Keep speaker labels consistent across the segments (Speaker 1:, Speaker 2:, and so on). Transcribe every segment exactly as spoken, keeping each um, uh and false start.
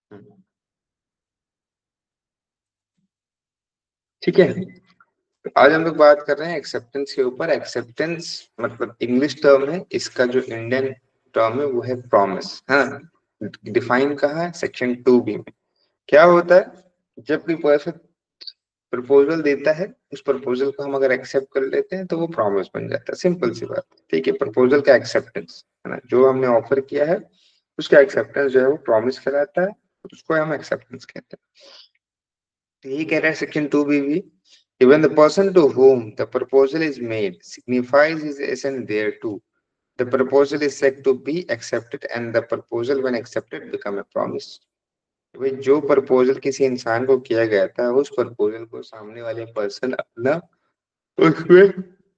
Speaker 1: हम्म, ठीक है। तो आज हम लोग बात कर रहे हैं एक्सेप्टेंस के ऊपर। एक्सेप्टेंस मतलब इंग्लिश टर्म है, इसका जो इंडियन टर्म है वो है प्रॉमिस, है ना। डिफाइन कहाँ है? सेक्शन टू बी में। क्या होता है? जब कोई पर्सन प्रपोजल देता है, उस प्रपोजल को हम अगर एक्सेप्ट कर लेते हैं तो वो प्रॉमिस बन जाता है। सिंपल सी बात, ठीक है। प्रपोजल का एक्सेप्टेंस है ना, जो हमने ऑफर किया है उसका एक्सेप्टेंस जो है वो प्रॉमिस कहलाता है, उसको हम एक्सेप्टेंस कहते हैं। तो यही कह रहा है सेक्शन टू बी भी, even the person to whom the proposal is made signifies his assent thereto, the proposal is said to be accepted and the proposal when accepted become a promise। भाई जो proposal किसी इंसान को किया गया था, उस प्रपोजल को सामने वाले पर्सन अपना उसमें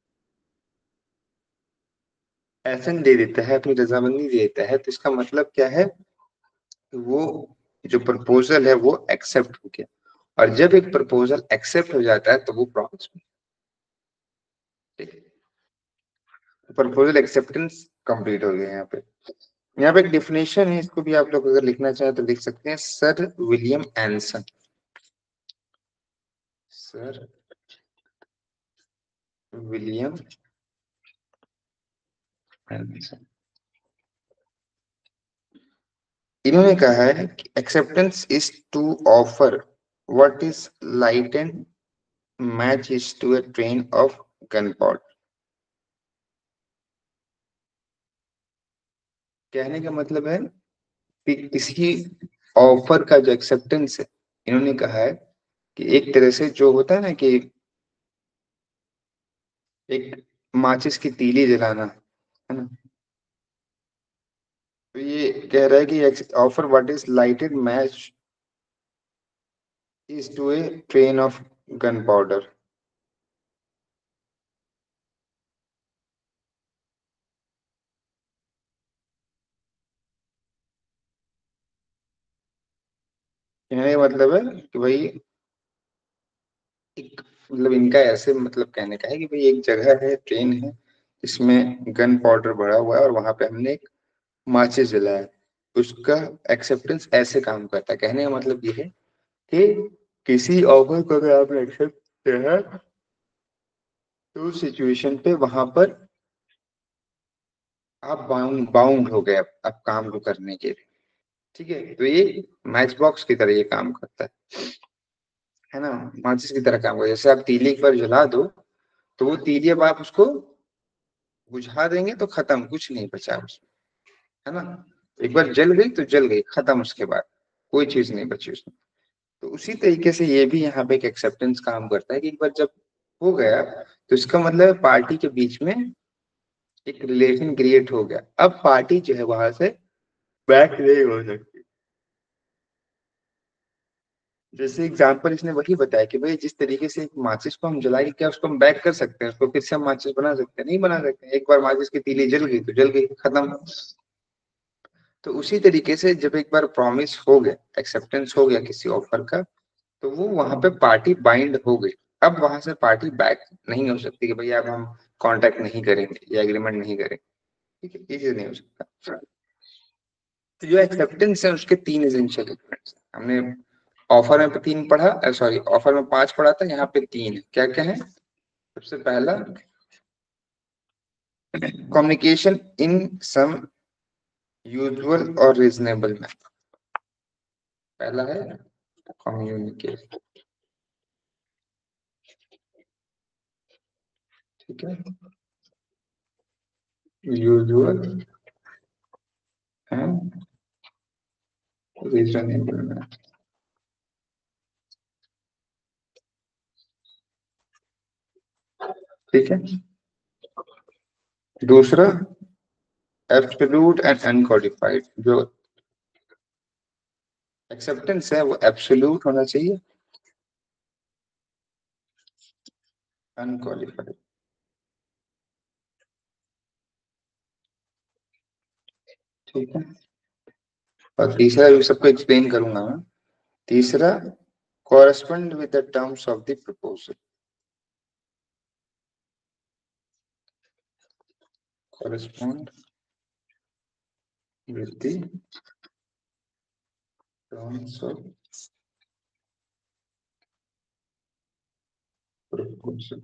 Speaker 1: एसेंट दे देता है, अपनी रजामंदी दे देता है, तो इसका मतलब क्या है? वो जो प्रपोजल है वो एक्सेप्ट हो गया। और जब एक प्रपोजल एक्सेप्ट हो जाता है तो वो प्रॉमिस। प्रपोजल एक्सेप्टेंस कंप्लीट हो गया यहाँ पे। यहाँ पे एक डिफिनेशन है, इसको भी आप लोग अगर लिखना चाहें तो लिख सकते हैं। Sir William Anson. Sir William Anson, इन्होंने कहा है कि acceptance is to offer what is light and match is to a train of gunpowder. कहने का मतलब है कि किसी ऑफर का जो एक्सेप्टेंस है, इन्होंने कहा है कि एक तरह से जो होता है ना कि एक माचिस की तीली जलाना, है ना। तो ये कह रहा है कि offer what is lighted match is to a train of gunpowder। कहने का मतलब है कि भाई एक मतलब इनका ऐसे मतलब कहने का है कि भाई एक जगह है, ट्रेन है, इसमें गन पाउडर भरा हुआ है और वहां पे हमने एक माचिस जलाया है। उसका एक्सेप्टेंस ऐसे काम करता है। कहने का मतलब ये है कि किसी ऑफर को अगर आपने एक्सेप्ट किया है तो उस सिचुएशन पे वहां पर आप बाउंड बाउंड हो गए अब अब काम को करने के लिए। ठीक है, तो ये मैच बॉक्स की तरह ये काम करता है है ना। माचिस की तरह काम करता है। जैसे आप तीली एक बार जला दो तो वो तीली अब आप उसको बुझा देंगे तो खत्म, कुछ नहीं बचा उसमें, है ना। एक बार जल गई तो जल गई, खत्म, उसके बाद कोई चीज नहीं बची उसमें। तो उसी तरीके से ये भी यहाँ पे एक एक्सेप्टेंस काम करता है कि एक बार जब हो गया तो इसका मतलब है पार्टी के बीच में एक रिलेशन क्रिएट हो गया। अब पार्टी जो है वहां से बैक नहीं हो सकती। जैसे एग्जाम्पल इसने वही बताया कि भाई जिस तरीके से एक माचिस को हम जलाएंगे, क्या उसको हम बैक कर सकते हैं? उसको फिर से हम माचिस बना सकते हैं? नहीं बना सकते। एक बार माचिस की तीली जल गई तो जल गई, खत्म। तो उसी तरीके से जब एक बार प्रॉमिस हो गया, एक्सेप्टेंस हो गया किसी ऑफर का, तो वो वहां पे पार्टी बाइंड हो गई। अब वहां से पार्टी बैक नहीं हो सकती कि भैया अब हम कांटेक्ट नहीं करेंगे या एग्रीमेंट नहीं करेंगे। ठीक है, ये चीज नहीं हो सकता। तो जो एक्सेप्टेंस है उसके तीन एसेंशियल एलिमेंट्स हमने ऑफर में तीन पढ़ा, सॉरी ऑफर में पांच पढ़ा था, यहाँ पे तीन है। क्या क्या है? सबसे पहला कम्युनिकेशन इन सम यूजुअल और रीजनेबल में। पहला है कम्युनिकेशन, ठीक है, यूजुअल एंड रीजनेबल में। ठीक है। दूसरा एब्सोल्यूट एंड अनकोडिफाइड। जो एक्सेप्टेंस है वो एब्सोल्यूट होना चाहिए, अनक्वालिफाइड। ठीक है। और तीसरा भी सबको एक्सप्लेन करूंगा मैं। तीसरा correspond with the terms of the proposal। correspond with the terms of proposal.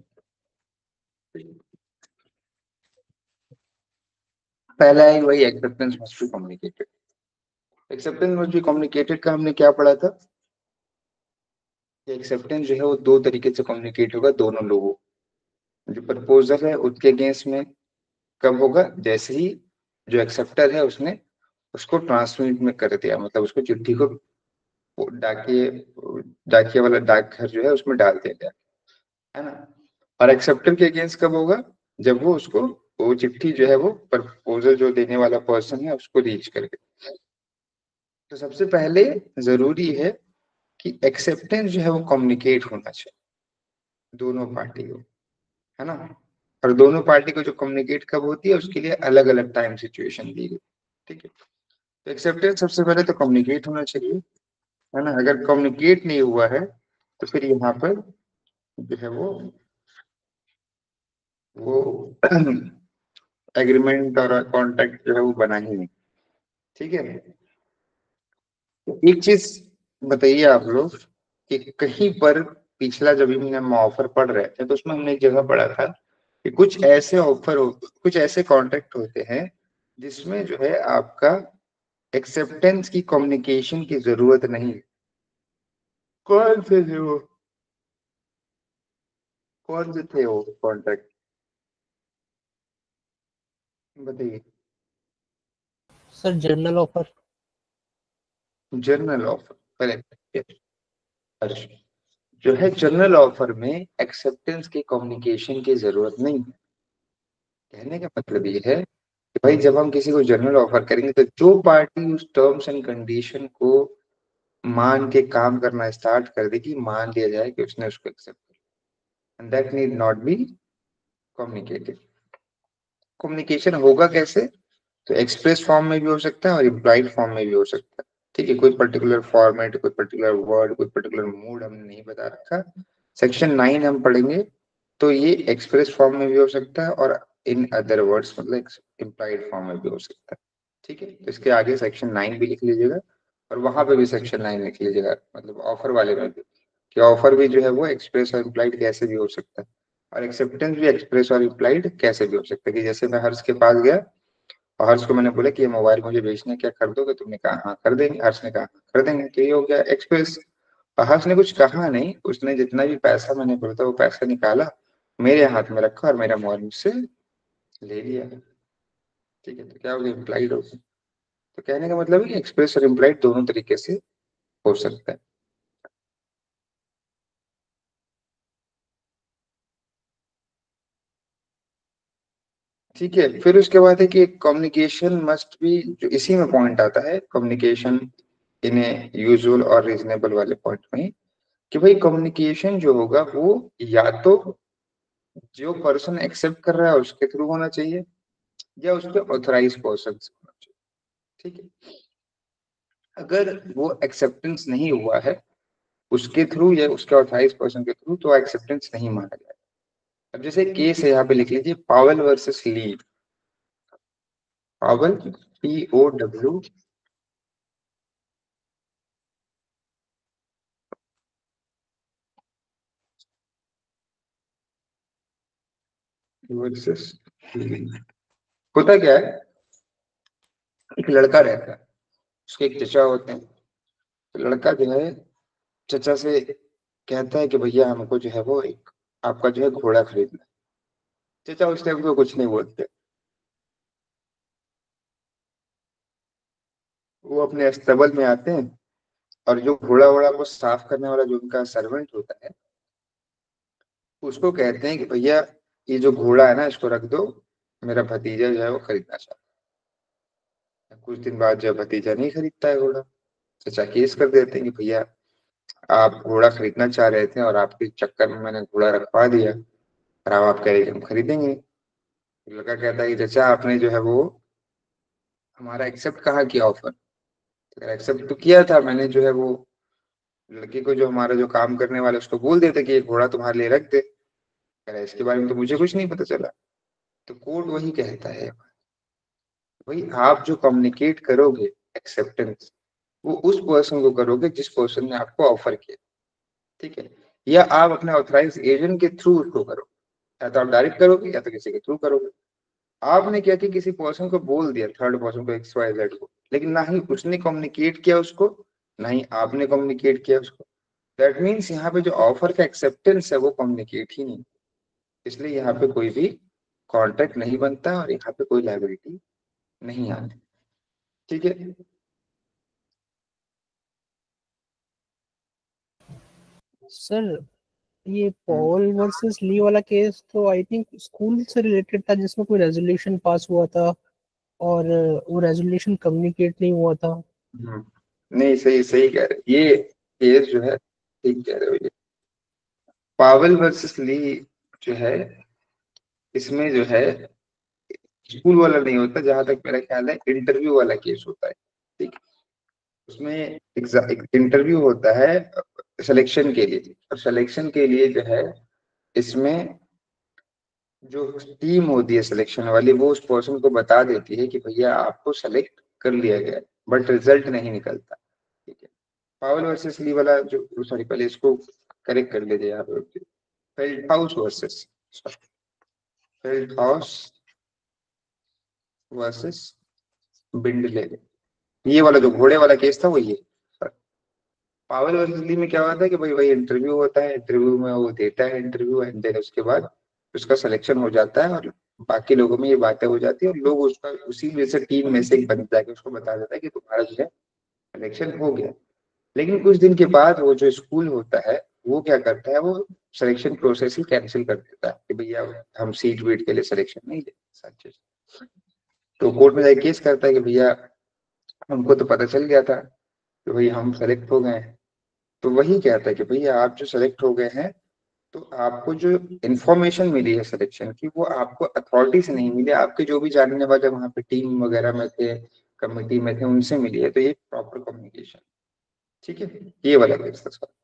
Speaker 1: पहला है वही acceptance must be communicated. Acceptance must be communicated का हमने क्या पढ़ा था? एक्सेप्टेंस जो है वो दो तरीके से कम्युनिकेट होगा दोनों लोगों, जो प्रपोजल है उसके अगेंस्ट में कब होगा? जैसे ही जो एक्सेप्टर है उसने उसको ट्रांसमिट में कर दिया, मतलब उसको चिट्ठी को डाकिए डाकिए वाला डाकघर जो है उसमें डाल दिया गया, है ना। और एक्सेप्टर के अगेंस्ट कब होगा? जब वो उसको वो चिट्ठी जो है वो प्रपोजल जो देने वाला पर्सन है उसको रीच करके। तो सबसे पहले जरूरी है कि एक्सेप्टेंस जो है वो कम्युनिकेट होना चाहिए दोनों पार्टी को, है ना। और दोनों पार्टी को जो कम्युनिकेट कब होती है उसके लिए अलग अलग टाइम सिचुएशन दी गई, ठीक है। तो एक्सेप्टेंस सबसे पहले तो कम्युनिकेट होना चाहिए, है ना। अगर कम्युनिकेट नहीं हुआ है तो फिर यहाँ पर जो है वो वो एग्रीमेंट और कॉन्ट्रैक्ट जो है वो बना ही नहीं, ठीक है। तो एक चीज बताइए आप लोग कि कहीं पर पिछला जब भी हम ऑफर पढ़ रहे थे तो उसमें हमने एक जगह पढ़ा था कि कुछ ऐसे ऑफर हो, कुछ ऐसे कॉन्ट्रैक्ट होते हैं जिसमें जो है आपका एक्सेप्टेंस की कम्युनिकेशन की जरूरत नहीं। कौन से थे वो? कौन से थे वो कॉन्ट्रैक्ट? बताइए।
Speaker 2: Sir general offer.
Speaker 1: General offer, correct. जो है जर्नल ऑफर में एक्सेप्टेंस की कम्युनिकेशन की जरूरत नहीं है। कहने का मतलब ये है कि भाई जब हम किसी को जर्नल ऑफर करेंगे तो जो पार्टी उस टर्म्स एंड कंडीशन को मान के काम करना स्टार्ट कर देगी, मान लिया जाए कि उसने उसको एक्सेप्ट किया, and that need not be communicated. Communication होगा कैसे? तो एक्सप्रेस फॉर्म में भी हो सकता है और इम्प्लाइड फॉर्म में भी हो सकता है, ठीक है। कोई पर्टिकुलर फॉर्मेट, कोई पर्टिकुलर वर्ड, कोई पर्टिकुलर मूड हमने नहीं बता रखा। सेक्शन नाइन हम पढ़ेंगे तो ये एक्सप्रेस फॉर्म में भी हो सकता है और इन अदर वर्ड्स मतलब इम्प्लाइड फॉर्म में भी हो सकता है, ठीक है। तो इसके आगे सेक्शन नाइन भी लिख लीजिएगा और वहां पे भी सेक्शन नाइन लिख लीजिएगा, मतलब ऑफर वाले में भी कि ऑफर भी जो है वो एक्सप्रेस और इम्प्लाइड कैसे भी हो सकता है, और एक्सेप्टेंस भी एक्सप्रेस और इम्प्लाइड कैसे भी हो सकता है। कि जैसे मैं हर्ष के पास गया और हर्ष को मैंने बोला कि ये मोबाइल मुझे बेचना है, क्या कर दोगे? तुमने कहा हाँ कर देंगे। हर्ष ने कहा हाँ, कर देंगे, तो ये हो गया एक्सप्रेस। और हर्ष ने कुछ कहा नहीं, उसने जितना भी पैसा मैंने बोला था वो पैसा निकाला, मेरे हाथ में रखा और मेरा मोबाइल मुझसे ले लिया, ठीक है। तो क्या हो गया? इम्प्लाइड हो गया। तो कहने का मतलब है कि एक्सप्रेस और इम्प्लाइड दोनों तरीके से हो सकता है। ठीक है, फिर उसके बाद है कि कम्युनिकेशन मस्ट बी, जो इसी में पॉइंट आता है कम्युनिकेशन इन ए यूजुअल और रीजनेबल वाले पॉइंट में, कि भाई कम्युनिकेशन जो होगा वो या तो जो पर्सन एक्सेप्ट कर रहा है उसके थ्रू होना चाहिए या उसके ऑथराइज पर्सन से होना चाहिए, ठीक है। अगर वो एक्सेप्टेंस नहीं हुआ है उसके थ्रू या उसके ऑथराइज पर्सन के थ्रू तो एक्सेप्टेंस नहीं माना जाएगा। अब जैसे केस है यहाँ पे लिख लीजिए, पावल versus Lee. Powell, P O W versus Lee. होता क्या है, एक लड़का रहता है, उसके एक चचा होते हैं। तो लड़का जो है चचा से कहता है कि भैया हमको जो है वो एक आपका जो है घोड़ा खरीदना है। चचा उस टाइम को कुछ नहीं बोलते, वो अपने अस्तबल में आते हैं और जो घोड़ा वोड़ा को साफ करने वाला जो उनका सर्वेंट होता है उसको कहते हैं कि भैया ये जो घोड़ा है ना इसको रख दो, मेरा भतीजा जो है वो खरीदना चाहता है। कुछ दिन बाद जब भतीजा नहीं खरीदता है घोड़ा, चचा केस कर देते हैं कि भैया आप घोड़ा खरीदना चाह रहे थे और आपके चक्कर में मैंने घोड़ा रखवा दिया और अब आप कह रहे हैं कि हम खरीदेंगे। लड़का कहता है कि चचा आपने जो है वो हमारा एक्सेप्ट कहाँ किया ऑफर? एक्सेप्ट तो किया था मैंने, जो है वो लड़के को जो हमारा जो काम करने वाला है, उसको बोल देते कि ये घोड़ा तुम्हारे लिए रख दे। कह रहा है इसके बारे में तो मुझे कुछ नहीं पता चला। तो कोर्ट वही कहता है, भाई आप जो कम्युनिकेट करोगे एक्सेप्टेंस, वो उस पर्सन को करोगे जिस पर्सन ने आपको ऑफर किया, ठीक है, या आप अपने ऑथराइज एजेंट के थ्रू उसको करो, या तो आप डायरेक्ट करोगे या तो किसी के थ्रू करोगे। आपने क्या कि किसी पर्सन को बोल दिया, थर्ड पर्सन को, एक्स वाई जेड को, लेकिन ना ही उसने कम्युनिकेट किया उसको, ना ही आपने कम्युनिकेट किया उसको। दैट मीन्स यहाँ पे जो ऑफर का एक्सेप्टेंस है वो कम्युनिकेट ही नहीं, इसलिए यहाँ पे कोई भी कॉन्ट्रैक्ट नहीं बनता और यहाँ पे कोई लाइबिलिटी नहीं आती, ठीक है।
Speaker 2: सर ये
Speaker 1: हम्म,
Speaker 2: पॉल वर्सेस ली वाला केस तो आई थिंक स्कूल से रिलेटेड था, जिसमें कोई रेजोल्यूशन पास हुआ था और वो रेजोल्यूशन कम्युनिकेट नहीं हुआ था।
Speaker 1: हम्म। नहीं, सही सही कह रहे, ये केस जो है, ठीक कह रहे हो, ये पावेल वर्सेस ली जो है, इसमें जो है स्कूल वाला नहीं होता, जहां तक मेरा ख्याल है इंटरव्यू वाला केस होता है, ठीक है। उसमें इंटरव्यू होता है सिलेक्शन के लिए, और सिलेक्शन के लिए जो है, इसमें जो टीम होती है सिलेक्शन वाली, वो उस पर्सन को बता देती है कि भैया आपको सेलेक्ट कर लिया गया है, बट रिजल्ट नहीं निकलता, ठीक है। पावल वर्सेस ली वाला जो, सॉरी पहले इसको करेक्ट कर लीजिए यहाँ पे, Felthouse versus Felthouse versus Bindley, ये वाला जो घोड़े वाला केस था वो ये। पावल वर्सेस ली में क्या होता है कि भाई वही इंटरव्यू होता है, इंटरव्यू में वो देता है इंटरव्यू, एंड देन उसके बाद उसका सिलेक्शन हो जाता है, और बाकी लोगों में ये बातें हो जाती है, और लोग उसका उसी में से टीम में से एक बंदा जाके उसको बता देता है कि तुम्हारा जो है सिलेक्शन हो गया। लेकिन कुछ दिन के बाद वो जो स्कूल होता है, वो क्या करता है, वो सिलेक्शन प्रोसेस ही कैंसिल कर देता है कि भैया हम सीट वीट के लिए सिलेक्शन नहीं दे सच। तो कोर्ट में जाके केस करता है कि भैया हमको तो पता चल गया था कि भाई हम सेलेक्ट हो गए हैं। तो वही कहता है कि भैया आप जो सेलेक्ट हो गए हैं, तो आपको जो इन्फॉर्मेशन मिली है सिलेक्शन की, वो आपको अथॉरिटी से नहीं मिली, आपके जो भी जानने वाले वहां पे टीम वगैरह में थे, कमेटी में थे, उनसे मिली है। तो ये प्रॉपर कम्युनिकेशन, ठीक है, ये वाला केस था सर।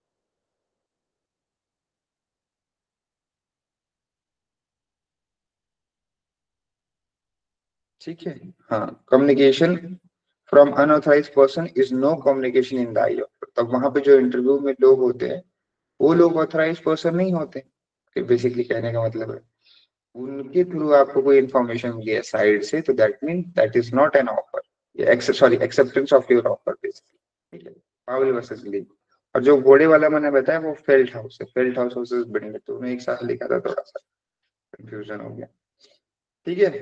Speaker 1: ठीक है, हाँ, communication from unauthorise person is no communication in the eye of, तब वहां पे जो इंटरव्यू में लोग होते हैं वो लोग ऑथराइज पर्सन नहीं होते, बेसिकली कहने का मतलब है उनके थ्रू आपको कोई इन्फॉर्मेशन मिली है साइड से, तो that mean that is not an offer, sorry acceptance of your offer basically, ठीक है। पावल वर्सेस लीग। और जो घोड़े वाला मैंने बताया वो फेल्ट हाउस है, फेल्ट हाउस वर्सेस बिल्डिंग, तो उन्हें एक साथ लिखा था, थोड़ा सा कंफ्यूजन हो गया, ठीक है।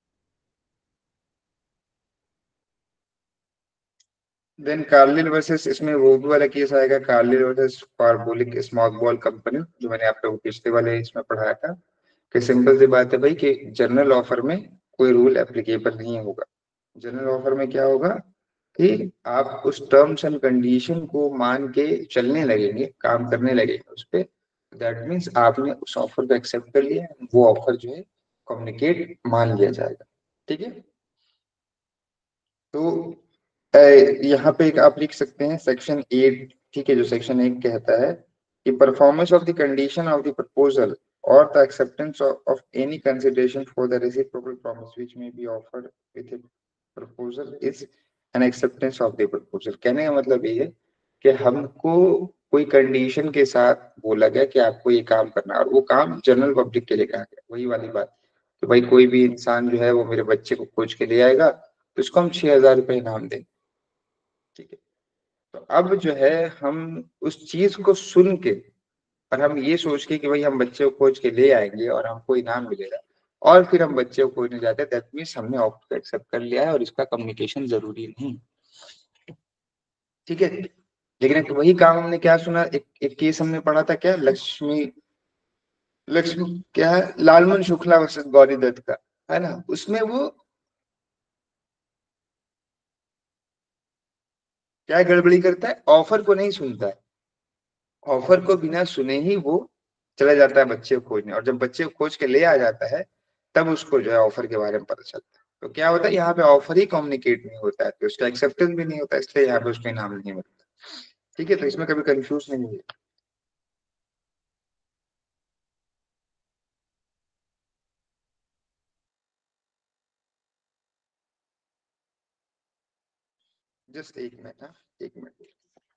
Speaker 1: देन कार्लिल वर्सेस, इसमें वो भी वाला केस आएगा, Carlill versus Carbolic small ball company, जो मैंने आप लोगों को पिछले वाले इसमें पढ़ाया था, कि सिंपल सी बात है भाई कि जनरल ऑफर में कोई रूल एप्लीकेबल नहीं होगा। जनरल ऑफर में क्या होगा कि आप उस टर्म्स एंड कंडीशन को मान के चलने लगेंगे, काम करने लगेंगे उस पर, दैट मीन्स आपने उस ऑफर को एक्सेप्ट कर लिया, वो ऑफर जो है कम्युनिकेट मान लिया जाएगा, ठीक है। तो अ, यहाँ पे एक आप लिख सकते हैं सेक्शन एट, ठीक है, जो सेक्शन एट कहता है कि performance of the condition of the proposal और the acceptance of any consideration for the reciprocal promise which may be offered with a proposal is an acceptance of the proposal. कहने का मतलब ये है कि हमको कोई कंडीशन के साथ बोला गया कि आपको ये काम करना है, और वो काम जनरल पब्लिक के लिए कहा गया, वही वाली बात कि भाई कोई भी इंसान जो है वो मेरे बच्चे को खोज के ले आएगा, तो उसको हम छह हजार रुपये इनाम देंगे, ठीक है। तो अब जो है हम उस चीज को सुन के, और हम ये सोच के कि भाई हम बच्चे को खोज के ले आएंगे और हमको इनाम मिलेगा, और फिर हम बच्चे को खोजने जाते हैं, दैट मीन्स हमने ऑप्ट को एक्सेप्ट कर लिया है और इसका कम्युनिकेशन जरूरी नहीं, ठीक है। लेकिन एक वही काम हमने क्या सुना, एक एक केस हमने पढ़ा था, क्या लक्ष्मी, लक्ष्मी क्या है, लालमन शुक्ला वर्सेस गौरी दत्त का, है ना, उसमें वो क्या गड़बड़ी करता है, ऑफर को नहीं सुनता है, ऑफर को बिना सुने ही वो चला जाता है बच्चे को खोजने, और जब बच्चे को खोज के ले आ जाता है, तब उसको जो है ऑफर के बारे में पता चलता है। तो क्या होता है, यहाँ पे ऑफर ही कम्युनिकेट नहीं होता है, तो उसका एक्सेप्टेंस भी नहीं होता, इसलिए यहाँ पे उसको इनाम नहीं मिलता, ठीक है। तो इसमें कभी कंफ्यूज नहीं हुई। जस्ट एक मिनट, हाँ एक मिनट।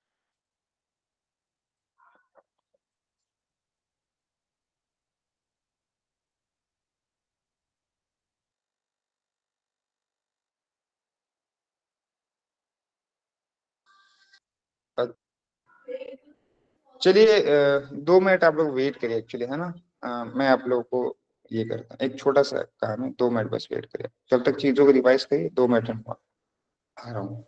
Speaker 1: चलिए अ, दो मिनट आप लोग वेट करिए एक्चुअली, है ना। अ, मैं आप लोगों को ये करता हूँ, एक छोटा सा काम है, दो मिनट बस वेट करिए, जब तक चीजों को रिवाइज करिए, दो मिनट में आ रहा हूँ।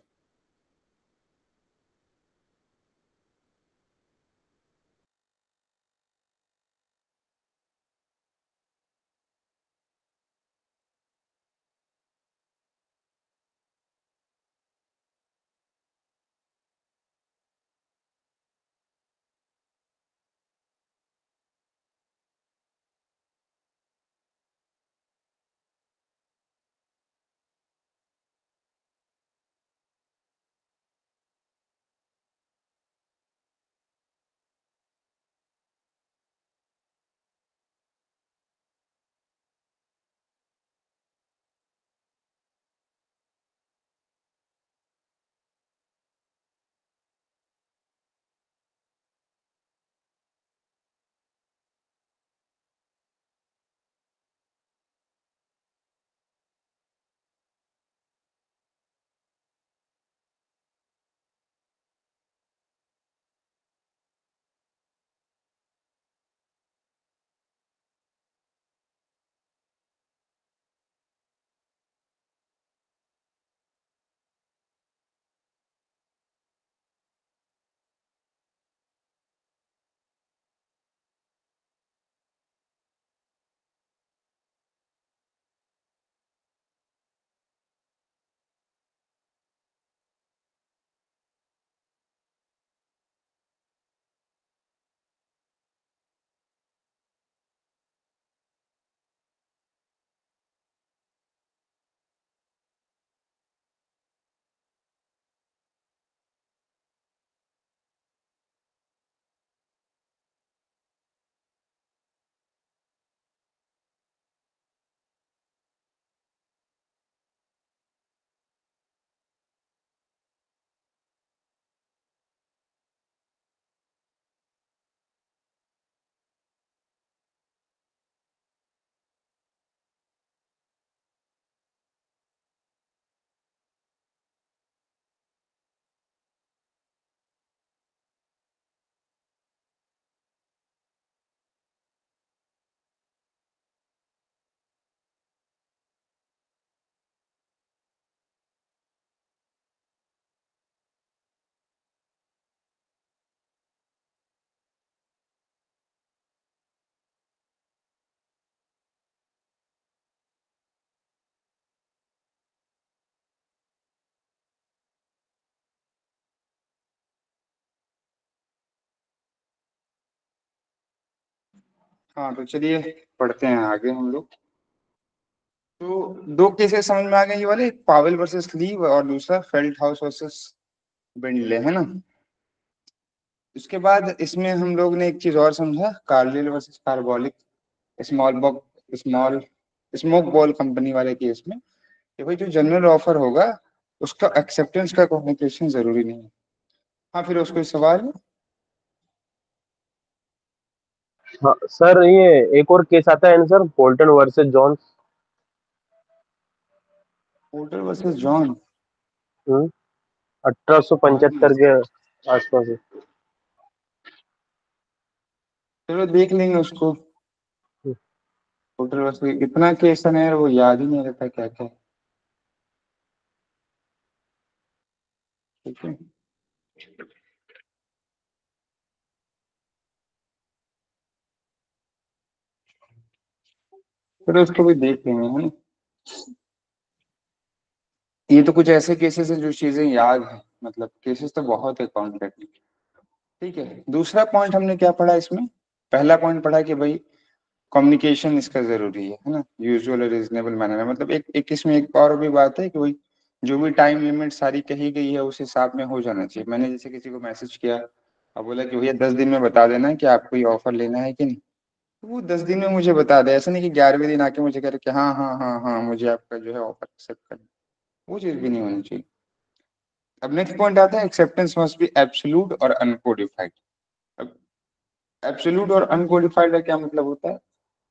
Speaker 1: हाँ तो चलिए पढ़ते हैं आगे हम लोग। तो दो केसेस समझ में आ गए ये वाले, एक पावेल वर्सेस ली और दूसरा फेल्ट हाउस वर्सेस बेंडले, है ना। उसके बाद इसमें हम लोग ने एक चीज और समझा, कार्लिल वर्सेस कार्बोलिक स्मॉल बॉक स्मॉल स्मोक बॉल कंपनी वाले केस में, कि भाई जो जनरल ऑफर होगा उसका एक्सेप्टेंस का कम्युनिकेशन जरूरी नहीं है। हाँ फिर उसको सवाल है।
Speaker 3: हाँ सर, ये एक और केस आता है ना sir, Bolton versus Jones.
Speaker 1: Porter versus John.
Speaker 3: हम्म अठारह सौ
Speaker 1: हाँ
Speaker 3: पचहत्तर के आसपास है।
Speaker 1: चलो देख लेंगे उसको।
Speaker 3: हम्म,
Speaker 1: पोर्टर वर्सेस, इतना केस है ना यार, वो याद ही नहीं रहता क्या क्या। ठीक है, फिर उसको भी देख लेंगे, है ना। ये तो कुछ ऐसे केसेस हैं जो चीजें याद है, मतलब केसेस तो बहुत है कॉन्ट्रैक्ट। ठीक है, दूसरा पॉइंट हमने क्या पढ़ा इसमें। पहला पॉइंट पढ़ा कि भाई कम्युनिकेशन इसका जरूरी है है ना, यूजुअल और रीजनेबल मैनर में। मतलब एक एक इसमें एक और भी बात है कि भाई जो भी टाइम लिमिट सारी कही गई है उस हिसाब में हो जाना चाहिए। मैंने जैसे किसी को मैसेज किया और बोला कि भैया दस दिन में बता देना कि आपको ये ऑफर लेना है कि नहीं, तो वो दस दिन में मुझे बता दे। ऐसा नहीं कि ग्यारहवें दिन आके मुझे कह रहे कि हाँ हाँ हाँ हाँ मुझे आपका जो है ऑफर एक्सेप्ट करना। वो चीज़ भी नहीं होनी चाहिए। अब नेक्स्ट पॉइंट आता है एक्सेप्टेंस मस्ट बी एब्सोल्यूट और अनकोडिफाइड। अब एब्सोल्यूट और अनकोडिफाइड का क्या मतलब होता है?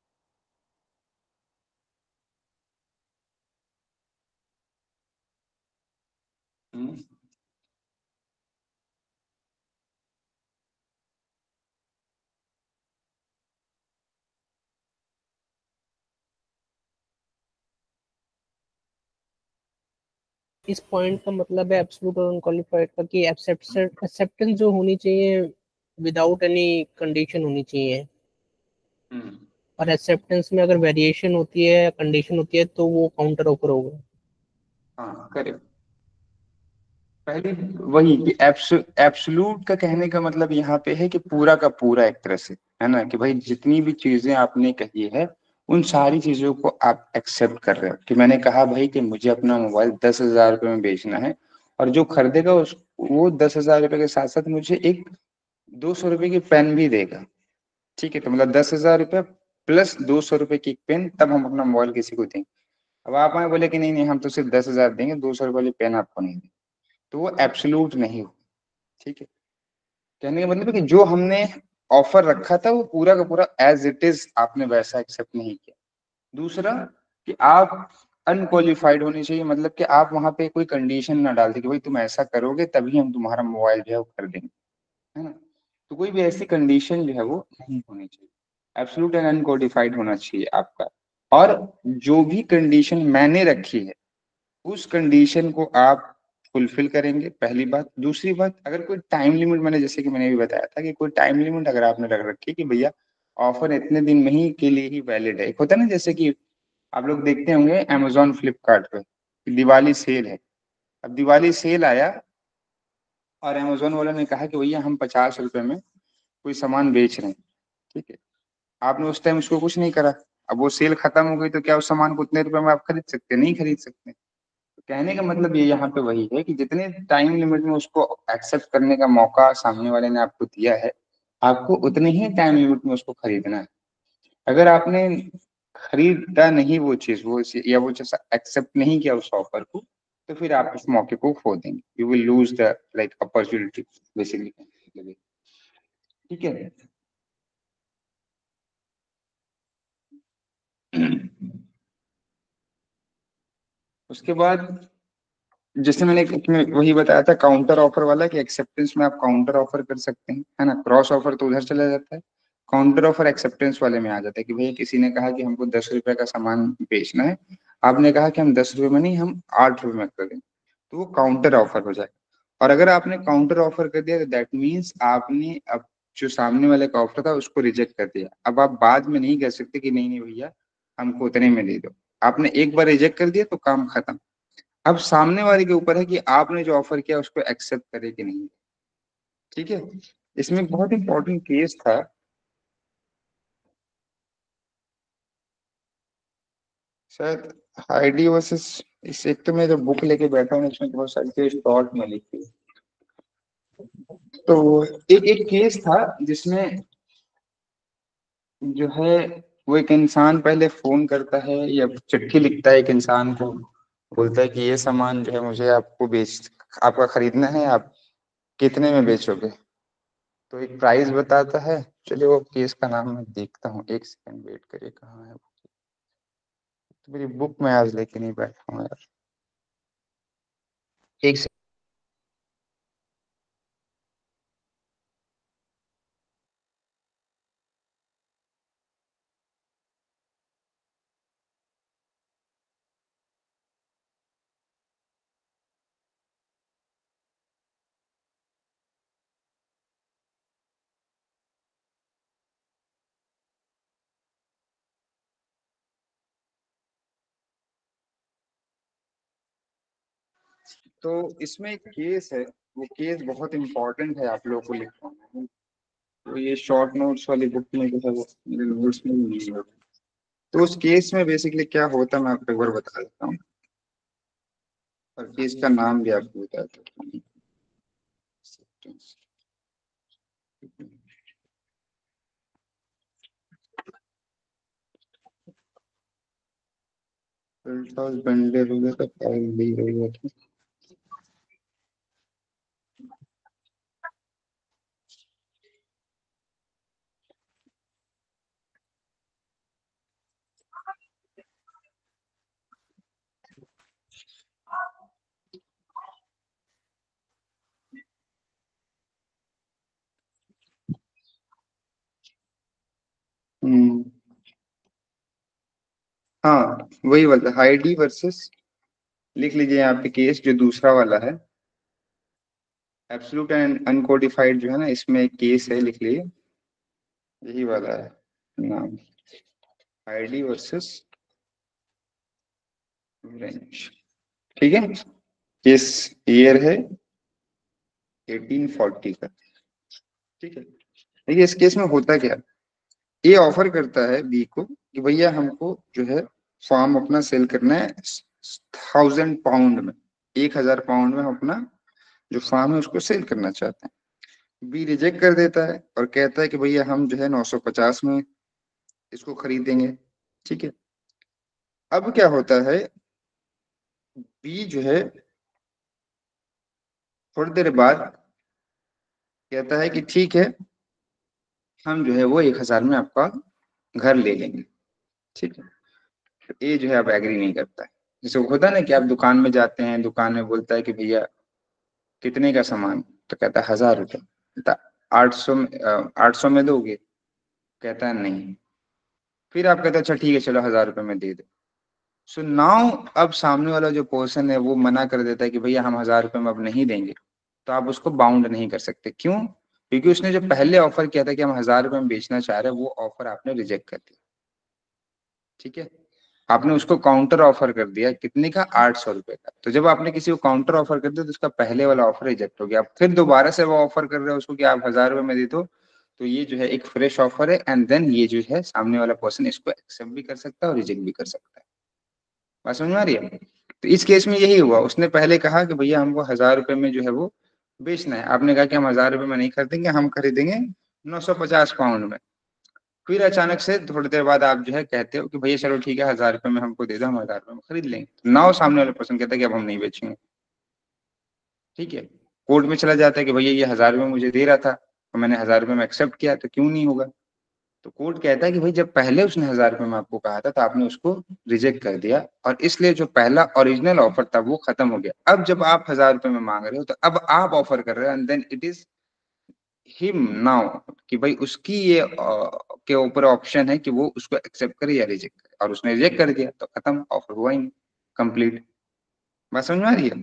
Speaker 1: हम्म,
Speaker 2: इस पॉइंट का मतलब है एब्सोल्यूट और अनक्वालिफाइड का कि एक्सेप्टेंस जो होनी चाहिए विदाउट एनी कंडीशन होनी चाहिए,
Speaker 1: हम्म,
Speaker 2: और एक्सेप्टेंस में अगर वेरिएशन होती है या कंडीशन होती है तो वो काउंटर ऑफर होगा।
Speaker 1: हाँ करेक्ट। पहले वही कि एब्सोल्यूट का कहने का मतलब यहाँ पे है कि पूरा का पूरा एक तरह से, है ना, कि भाई जितनी भी चीजें आपने कही है उन सारी चीजों को आप एक्सेप्ट कर रहे हो। कि मैंने कहा भाई कि मुझे अपना मोबाइल दस हजार रुपये में बेचना है, और जो खरीदेगा उस वो दस हजार रुपये के साथ साथ मुझे एक दो सौ रुपये की पेन भी देगा। ठीक है, तो मतलब दस हजार रुपये प्लस दो सौ रुपये की पेन, तब हम अपना मोबाइल किसी को देंगे। अब आप हमें बोले कि नहीं नहीं हम तो सिर्फ दस हजार देंगे, दो सौ रुपये वाली पेन आपको नहीं देंगे, तो वो एब्सोल्यूट नहीं हो। ठीक है, कहने का मतलब है कि जो हमने ऑफर रखा था वो पूरा का पूरा एज इट इज आपने वैसा एक्सेप्ट नहीं किया। दूसरा कि आप अनक्वालिफाइड होनी चाहिए, मतलब कि आप वहां पे कोई कंडीशन ना डाल दे कि भाई तुम ऐसा करोगे तभी हम तुम्हारा मोबाइल जो है वो कर देंगे, है ना। तो कोई भी ऐसी कंडीशन जो है वो नहीं होनी चाहिए। एब्सोल्यूट एंड अनकोडिफाइड होना चाहिए आपका। और जो भी कंडीशन मैंने रखी है उस कंडीशन को आप फुलफिल करेंगे, पहली बात। दूसरी बात, अगर कोई टाइम लिमिट, मैंने जैसे कि मैंने भी बताया था कि कोई टाइम लिमिट अगर आपने रख रखी है कि भैया ऑफर इतने दिन में ही के लिए ही वैलिड है। एक होता है ना, जैसे कि आप लोग देखते होंगे अमेजोन फ्लिपकार्ट पे कि दिवाली सेल है। अब दिवाली सेल आया और अमेजोन वालों ने कहा कि भैया हम पचास रुपए में कोई सामान बेच रहे हैं। ठीक है, आपने उस टाइम उसको कुछ नहीं करा। अब वो सेल खत्म हो गई तो क्या उस सामान को उतने रुपए में आप खरीद सकते? नहीं खरीद सकते। तो कहने का मतलब ये यहाँ पे वही है कि जितने टाइम लिमिट में उसको एक्सेप्ट करने का मौका सामने वाले ने आपको दिया है, आपको उतने ही टाइम लिमिट में उसको खरीदना है। अगर आपने खरीदा नहीं वो चीज, वो या वो चीज एक्सेप्ट नहीं किया उस ऑफर को, तो फिर आप उस मौके को खो देंगे। You will lose the like opportunity basically. ठीक है। उसके बाद जैसे मैंने मैं वही बताया था काउंटर ऑफर वाला, कि एक्सेप्टेंस में आप काउंटर ऑफर कर सकते हैं, है ना। क्रॉस ऑफर तो उधर चला जाता है, काउंटर ऑफर एक्सेप्टेंस वाले में आ जाता है कि भैया किसी ने कहा कि हमको दस रुपए का सामान बेचना है, आपने कहा कि हम दस रुपए में नहीं हम आठ रुपए में कर दें, तो वो काउंटर ऑफर हो जाएगा। और अगर आपने काउंटर ऑफर कर दिया तो दैट मीन्स आपने अब जो सामने वाले का ऑफर था उसको रिजेक्ट कर दिया। अब आप बाद में नहीं कह सकते कि नहीं नहीं भैया हमको उतने में दे दो। आपने एक बार रिजेक्ट कर दिया तो काम खत्म। अब सामने वाले के ऊपर है कि आपने जो ऑफर किया उसको एक्सेप्ट करे कि नहीं। ठीक है, इसमें एक बहुत इंपॉर्टेंट केस था। शायद आईडी वर्सेस, इस एक तो मैं जो बुक लेके बैठा हूँ इसमें बहुत सारी चीजें शॉर्ट में लिखी है। तो एक एक केस था जिसमें जो है वो एक इंसान पहले फोन करता है या चिट्ठी लिखता है एक इंसान को, बोलता है कि ये सामान जो है मुझे आपको बेच आपका खरीदना है, आप कितने में बेचोगे। तो एक प्राइस बताता है। चलिए वो केस का नाम मैं देखता हूँ, एक सेकंड वेट करिए, कहाँ है वो? तो मेरी बुक में आज लेके नहीं बैठा हूँ यार, एक सेकंड। तो इसमें एक केस है, वो केस बहुत इंपॉर्टेंट है आप लोगों को लिखवाना है। तो ये शॉर्ट नोट्स वाली बुक में जो है वो मेरे नोट्स में भी नहीं है। तो उस केस में बेसिकली क्या होता है मैं आपको एक बार बता देता हूँ, और केस का नाम भी आपको बता देता हूँ। बंडे हो गया था, फाइल ली गई है। वही वाला हाइडी वर्सेस, लिख लीजिए यहाँ पे केस जो दूसरा वाला है, एब्सोल्यूट एंड अनकोडिफाइड जो है ना, इसमें एक केस है, लिख लीजिए यही वाला है नाम, हाइडी वर्सेस ब्रेंच। ठीक है, केस ईयर है एटीन फोर्टी का। ठीक है, देखिए इस केस में होता क्या, ए ऑफर करता है बी को कि भैया हमको जो है फार्म अपना सेल करना है थाउजेंड पाउंड में, एक हजार पाउंड में हम अपना जो फार्म है उसको सेल करना चाहते हैं। बी रिजेक्ट कर देता है और कहता है कि भैया हम जो है नौ सौ पचास में इसको खरीदेंगे। ठीक है, अब क्या होता है, बी जो है थोड़ी देर बाद कहता है कि ठीक है हम जो है वो एक हजार में आपका घर ले लेंगे। ठीक है, तो ए जो है अब एग्री नहीं करता है। जैसे होता है ना कि आप दुकान में जाते हैं, दुकान में बोलता है कि भैया कितने का सामान, तो कहता है हजार रुपये, कहता आठ सौ में आठ सौ में दोगे, कहता है नहीं, फिर आप कहते हैं अच्छा ठीक है चलो हजार रुपये में दे दो। सो नाउ अब सामने वाला जो पर्सन है वो मना कर देता है कि भैया हम हजार रुपये में अब नहीं देंगे, तो आप उसको बाउंड नहीं कर सकते। क्यों? क्योंकि उसने जो पहले ऑफर किया था कि हम हजार रुपये में बेचना चाह रहे हैं, वो ऑफर आपने रिजेक्ट कर दिया। ठीक है, आपने उसको काउंटर ऑफर कर दिया कितने का, आठ सौ रुपए का। तो जब आपने किसी को काउंटर ऑफर कर दिया तो उसका पहले वाला ऑफर रिजेक्ट हो गया। आप फिर दोबारा से वो ऑफर कर रहे हो उसको कि आप हजार रुपए में दे दो, तो ये जो है एक फ्रेश ऑफर है, एंड देन ये जो है सामने वाला पर्सन इसको एक्सेप्ट भी कर सकता है और रिजेक्ट भी कर सकता है। बात समझ में आ रही है? तो इस केस में यही हुआ, उसने पहले कहा कि भैया हमको हजार रुपए में जो है वो बेचना है, आपने कहा कि हम हजार रुपए में नहीं खरीदेंगे, हम खरीदेंगे नौ सौ पचास पाउंड में। फिर अचानक से थोड़ी देर बाद आप जो है कहते हो कि भैया चलो ठीक है हजार रुपए में हमको दे दो, हम हजार रुपए में खरीद लेंगे। नाउ सामने वाले पर्सन कहता है कि अब हम नहीं बेचेंगे। ठीक है, कोर्ट में चला जाता है कि भैया ये हजार रुपये मुझे दे रहा था तो मैंने हजार रुपये में एक्सेप्ट किया, तो क्यों नहीं होगा? तो कोर्ट कहता है कि भाई जब पहले उसने हजार रुपये में आपको कहा था तो आपने उसको रिजेक्ट कर दिया, और इसलिए जो पहला ओरिजिनल ऑफर था वो खत्म हो गया। अब जब आप हजार रुपये में मांग रहे हो तो अब आप ऑफर कर रहे हो, and then it is him now कि भाई उसकी ये अ, के ऊपर ऑप्शन है कि वो उसको एक्सेप्ट करे या रिजेक्ट करे, और उसने रिजेक्ट कर दिया तो खत्म, ऑफर हुआ ही नहीं, कंप्लीट। बात समझ में आ रही है?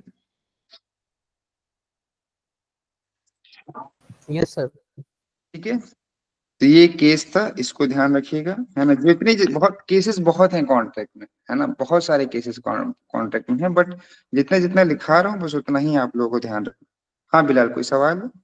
Speaker 2: Yes sir.
Speaker 1: ठीक है, तो ये केस था, इसको ध्यान रखिएगा, है ना। जितने बहुत केसेस बहुत हैं कॉन्ट्रैक्ट में, है ना, बहुत सारे केसेस कॉन्ट्रैक्ट में हैं, बट जितना जितना लिखा रहा हूँ बस उतना ही आप लोगों को ध्यान रखना। हाँ बिलाल, कोई सवाल है?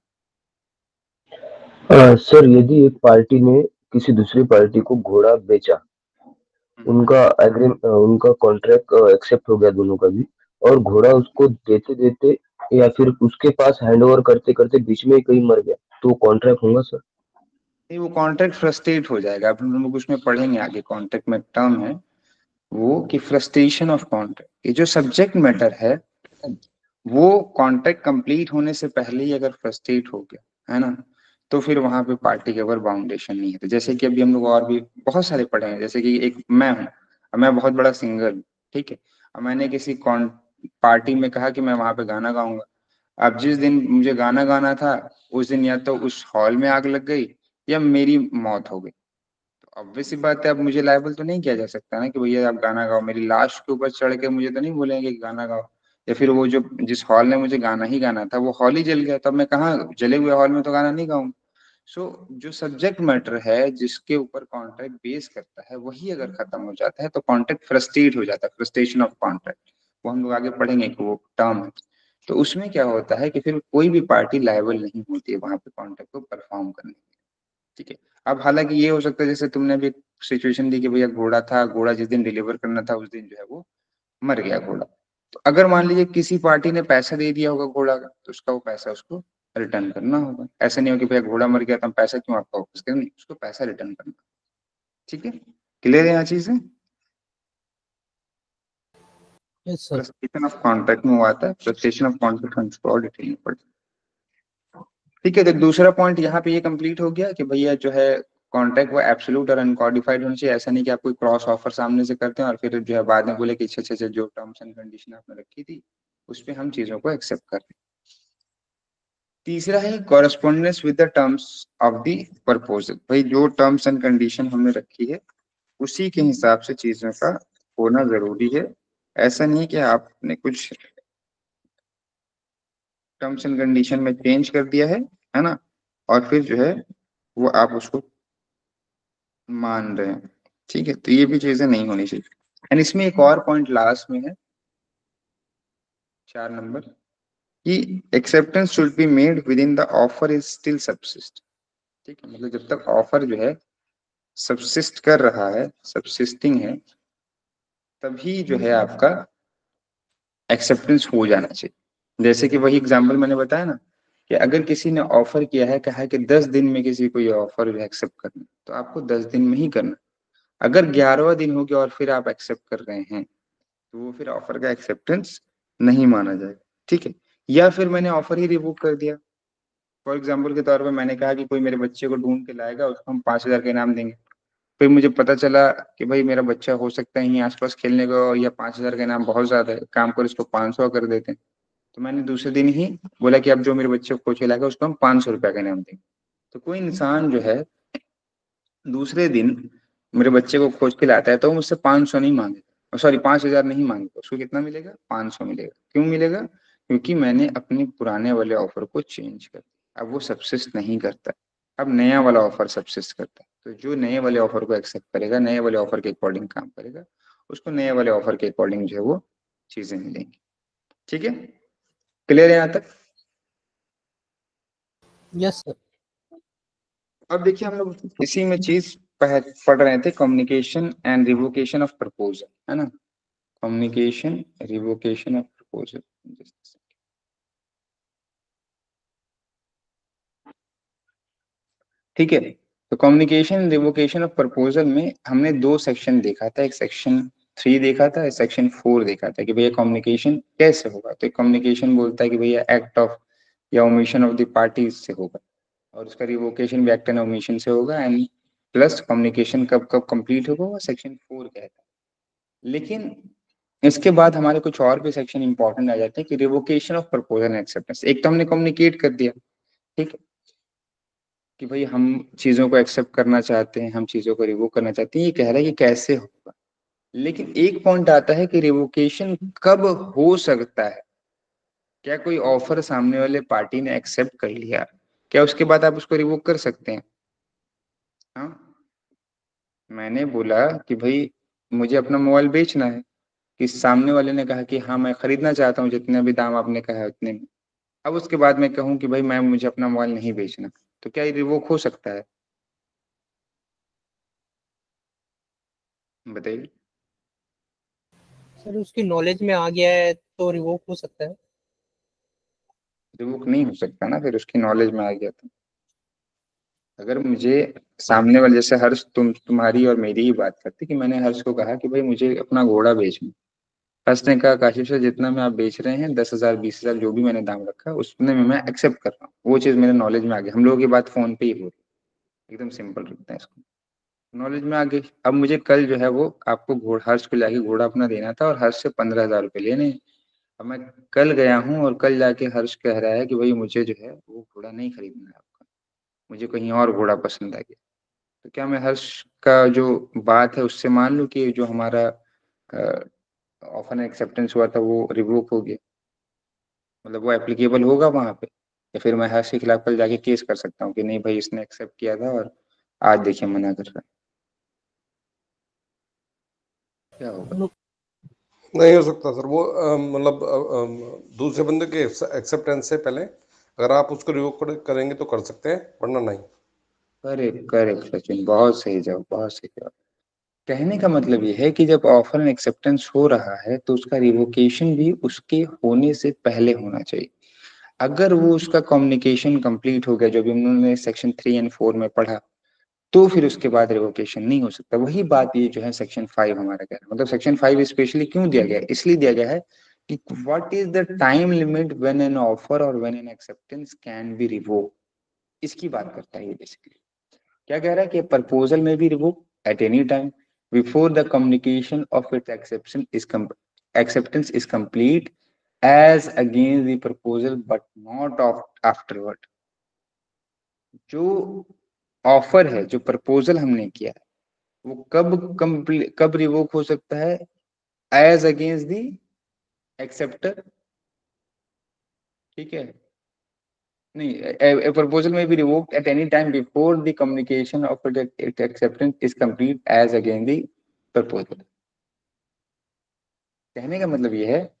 Speaker 3: अ, सर यदि एक पार्टी ने किसी दूसरी पार्टी को घोड़ा बेचा, उनका एग्री उनका कॉन्ट्रैक्ट एक्सेप्ट हो गया दोनों का भी, और घोड़ा उसको देते देते या फिर उसके पास हैंड ओवर करते करते बीच में ही कहीं मर गया, तो कॉन्ट्रैक्ट होगा सर?
Speaker 1: नहीं, वो कॉन्ट्रैक्ट फ्रस्ट्रेट हो जाएगा। आप लोग उसमें पढ़ेंगे आगे, कॉन्ट्रैक्ट में टर्म है वो कि फ्रस्ट्रेशन ऑफ कॉन्ट्रैक्ट। ये जो सब्जेक्ट मैटर है वो कॉन्ट्रैक्ट कंप्लीट होने से पहले ही अगर फ्रस्ट्रेट हो गया, है ना, तो फिर वहां पे पार्टी के ऊपर बाउंडेशन नहीं है। तो जैसे कि अभी हम लोग और भी बहुत सारे पढ़े हैं, जैसे कि एक मैं हूँ, मैं बहुत बड़ा सिंगर हूँ, ठीक है, अब मैंने किसी पार्टी में कहा कि मैं वहां पे गाना गाऊंगा। अब जिस दिन मुझे गाना गाना था उस दिन या तो उस हॉल में आग लग गई या मेरी मौत हो गई, तो ऑब्वियस सी बात है अब मुझे लायबल तो नहीं किया जा सकता ना कि भैया आप गाना गाओ, मेरी लाश के ऊपर चढ़ के मुझे तो नहीं बोलेंगे कि गाना गाओ। या फिर वो जो जिस हॉल में मुझे गाना ही गाना था वो हॉल ही जल गया, तब मैं कहाँ, जले हुए हॉल में तो गाना नहीं गाऊंगा। सो so, जो सब्जेक्ट मैटर है जिसके ऊपर कॉन्ट्रैक्ट बेस करता है वही अगर खत्म हो जाता है तो कॉन्ट्रैक्ट फ्रस्ट्रेट हो जाता है, फ्रस्ट्रेशन ऑफ कॉन्ट्रैक्ट, वो हम लोग आगे पढ़ेंगे कि वो टर्म है। तो उसमें क्या होता है कि फिर कोई भी पार्टी लायबल नहीं होती है वहां पे कॉन्ट्रैक्ट को परफॉर्म करने के लिए। ठीक है, अब हालांकि ये हो सकता है जैसे तुमने भी सिचुएशन दी कि भैया घोड़ा था, घोड़ा जिस दिन डिलीवर करना था उस दिन जो है वो मर गया घोड़ा, तो अगर मान लीजिए किसी पार्टी ने पैसा दे दिया होगा घोड़ा का, तो उसका वो पैसा उसको रिटर्न करना होगा। ऐसा नहीं हो कि भैया घोड़ा मर गया तो हम पैसा क्यों आपका वापस करें, नहीं, उसको पैसा रिटर्न करना। ठीक है, क्लियर है यहाँ चीजें?
Speaker 2: Yes sir.
Speaker 1: Frustration of contract में वो आता है, फ्रस्ट्रेशन ऑफ कॉन्ट्रैक्ट हम इसको और डिटेल में पढ़ते हैं। ठीक है, तो दूसरा पॉइंट यहाँ पे ये कंप्लीट हो गया कि भैया जो है कॉन्ट्रैक्ट वो एब्सोल्यूट और अनकॉडिफाइड होना चाहिए। ऐसा नहीं कि आप कोई क्रॉस ऑफर सामने से करते हैं और फिर जो है बाद में बोले कि अच्छे अच्छे जो टर्म्स एंड कंडीशन आपने रखी थी उस पर हम चीजों को एक्सेप्ट कर रहे हैं। तीसरा है correspondence with the terms of the proposal. भाई जो टर्म्स एंड कंडीशन हमने रखी है उसी के हिसाब से चीजों का होना जरूरी है। ऐसा नहीं कि आपने कुछ टर्म्स एंड कंडीशन में चेंज कर दिया है है ना, और फिर जो है वो आप उसको मान रहे हैं। ठीक है, तो ये भी चीजें नहीं होनी चाहिए। एंड इसमें एक और पॉइंट लास्ट में है, चार नंबर, कि acceptance should be made within the offer is still subsist. ठीक है, मतलब जब तक ऑफर जो है सबसिस्ट कर रहा है, सबसिस्टिंग है, तभी जो है आपका एक्सेप्टेंस हो जाना चाहिए। जैसे कि वही एग्जांपल मैंने बताया ना, कि अगर किसी ने ऑफर किया है, कहा है कि दस दिन में किसी को ये ऑफर जो एक्सेप्ट करना, तो आपको दस दिन में ही करना। अगर ग्यारहवा दिन हो गया और फिर आप एक्सेप्ट कर रहे हैं, तो वो फिर ऑफर का एक्सेप्टेंस नहीं माना जाएगा। ठीक है, या फिर मैंने ऑफर ही रिवोक कर दिया। फॉर एग्जाम्पल के तौर पर मैंने कहा कि कोई मेरे बच्चे को ढूंढ के लाएगा, उसको हम पांच हजार का इनाम देंगे। फिर मुझे पता चला कि भाई मेरा बच्चा हो सकता है यहीं आसपास खेलने का, और या पांच हजार का इनाम बहुत ज्यादा है, काम कर इसको पाँच सौ कर देते हैं। तो मैंने दूसरे दिन ही बोला कि अब जो मेरे बच्चे को खोज के लाएगा उसको हम पाँच सौ रुपया का इनाम देंगे। तो कोई इंसान जो है दूसरे दिन मेरे बच्चे को खोज के लाता है, तो वो मुझसे पाँच सौ नहीं मांगेगा, सॉरी पाँच हजार नहीं मांगेगा, उसको कितना मिलेगा, पाँच सौ मिलेगा। क्यों मिलेगा? क्योंकि मैंने अपने पुराने वाले ऑफर को चेंज कर दिया। अब वो सबसिस्ट नहीं करता, अब नया वाला ऑफर सबसिस्ट करता है। तो जो नए वाले ऑफर को एक्सेप्ट करेगा, नए वाले ऑफर के अकॉर्डिंग काम करेगा, उसको नए वाले ऑफर के अकॉर्डिंग जो है वो चीजें मिलेंगी। ठीक है, क्लियर है यहाँ तक?
Speaker 2: Yes sir.
Speaker 1: अब देखिए हम लोग इसी में चीज पढ़ पढ़ रहे थे, communication and revocation of proposal, है ना। Communication revocation of proposal. ठीक है, तो कम्युनिकेशन रिवोकेशन ऑफ प्रपोजल में हमने दो सेक्शन देखा था, एक सेक्शन थ्री देखा था, एक सेक्शन फोर देखा था, कि भैया कम्युनिकेशन कैसे होगा। तो कम्युनिकेशन बोलता है कि भैया एक्ट ऑफ या ओमिशन ऑफ द पार्टी से होगा, और उसका रिवोकेशन भी एक्ट एंड ओमिशन से होगा। एंड प्लस कम्युनिकेशन कब कब कंप्लीट होगा, वो सेक्शन फोर कहता है। लेकिन इसके बाद हमारे कुछ और भी सेक्शन इंपॉर्टेंट आ जाते हैं, कि revocation of proposal and acceptance. एक तो हमने कम्युनिकेट कर दिया, ठीक है, कि भाई हम चीजों को एक्सेप्ट करना चाहते हैं, हम चीजों को रिवोक करना चाहते हैं, ये कह रहा है कि कैसे होगा। लेकिन एक पॉइंट आता है कि रिवोकेशन कब हो सकता है। क्या कोई ऑफर सामने वाले पार्टी ने एक्सेप्ट कर लिया, क्या उसके बाद आप उसको रिवोक कर सकते हैं? हाँ, मैंने बोला कि भाई मुझे अपना मोबाइल बेचना है, कि सामने वाले ने कहा कि हाँ मैं खरीदना चाहता हूँ, जितने भी दाम आपने कहा है उतने में। अब उसके बाद मैं कहूँ कि भाई मैं मुझे अपना मोबाइल नहीं बेचना, तो क्या ये रिवोक हो सकता है? बताइए।
Speaker 2: सर उसकी नॉलेज में आ गया है तो रिवोक हो सकता है।
Speaker 1: रिवोक नहीं हो सकता ना, फिर उसकी नॉलेज में आ गया तो। अगर मुझे सामने वाले, जैसे हर्ष, तुम तुम्हारी और मेरी ही बात करते, कि मैंने हर्ष को कहा कि भाई मुझे अपना घोड़ा बेचना। हर्ष ने कहा काशिफ से जितना में आप बेच रहे हैं, दस हजार बीस हजार जो भी मैंने दाम रखा है उतने में मैं एक्सेप्ट कर रहा हूँ। वो चीज मेरे नॉलेज में आ गई, हम लोगों की बात फोन पे ही हो रही, एकदम सिंपल रखते हैं इसको। नॉलेज में आ गई। अब मुझे कल जो है वो आपको घोड़ा, हर्ष को जाके घोड़ा अपना देना था, और हर्ष से पंद्रह हजार रुपये लेने हैं। अब मैं कल गया हूँ और कल जाके हर्ष कह रहा है कि भाई मुझे जो है वो घोड़ा नहीं खरीदना है आपका, मुझे कहीं और घोड़ा पसंद आ गया। तो क्या मैं हर्ष का जो बात है उससे मान लूं कि जो हमारा ऑफर एक्सेप्टेंस हुआ था वो रिवोक हो गया, मतलब वो एप्लीकेबल होगा वहां पे? या फिर मैं हर्ष के खिलाफ कल जाके केस कर सकता हूँ कि नहीं भाई इसने एक्सेप्ट किया था और आज देखिए मना कर रहा है? क्या होगा?
Speaker 4: नहीं हो सकता सर वो, अ, मतलब अ, अ, दूसरे बंदे के एक्सेप्टेंस से पहले अगर आप उसको रिवोक करेंगे तो कर सकते हैं, वरना नहीं।
Speaker 1: करेक्ट करेक्ट सचिन, बहुत सही जवाब, बहुत सही जवाब। कहने का मतलब ये है कि जब ऑफर एंड एक्सेप्टेंस हो रहा है, तो उसका रिवोकेशन भी उसके होने से पहले होना चाहिए। अगर वो उसका कम्युनिकेशन कंप्लीट हो गया, जो भी उन्होंने सेक्शन थ्री एंड फोर में पढ़ा, तो फिर उसके बाद रिवोकेशन नहीं हो सकता। वही बात ये जो है सेक्शन फाइव हमारा कह रहा है। मतलब सेक्शन फाइव स्पेशली क्यों दिया गया है? इसलिए दिया गया है कि what is the time limit when an offer और when an acceptance can be revoke, इसकी बात करता है ये बेसिकली। क्या कह रहा है कि प्रपोजल में भी revoke at any time before the communication of its exception is acceptance is complete as against the proposal but not of afterward। जो ऑफर है, जो प्रपोजल हमने किया है, वो कब कंप्लीट, कब रिवोक हो सकता है? एज अगेंस्ट दी एक्सेप्टर, ठीक है, नहीं, a proposal may be revoked at any time before the communication of its acceptance is complete as against the proposal। कहने का मतलब ये है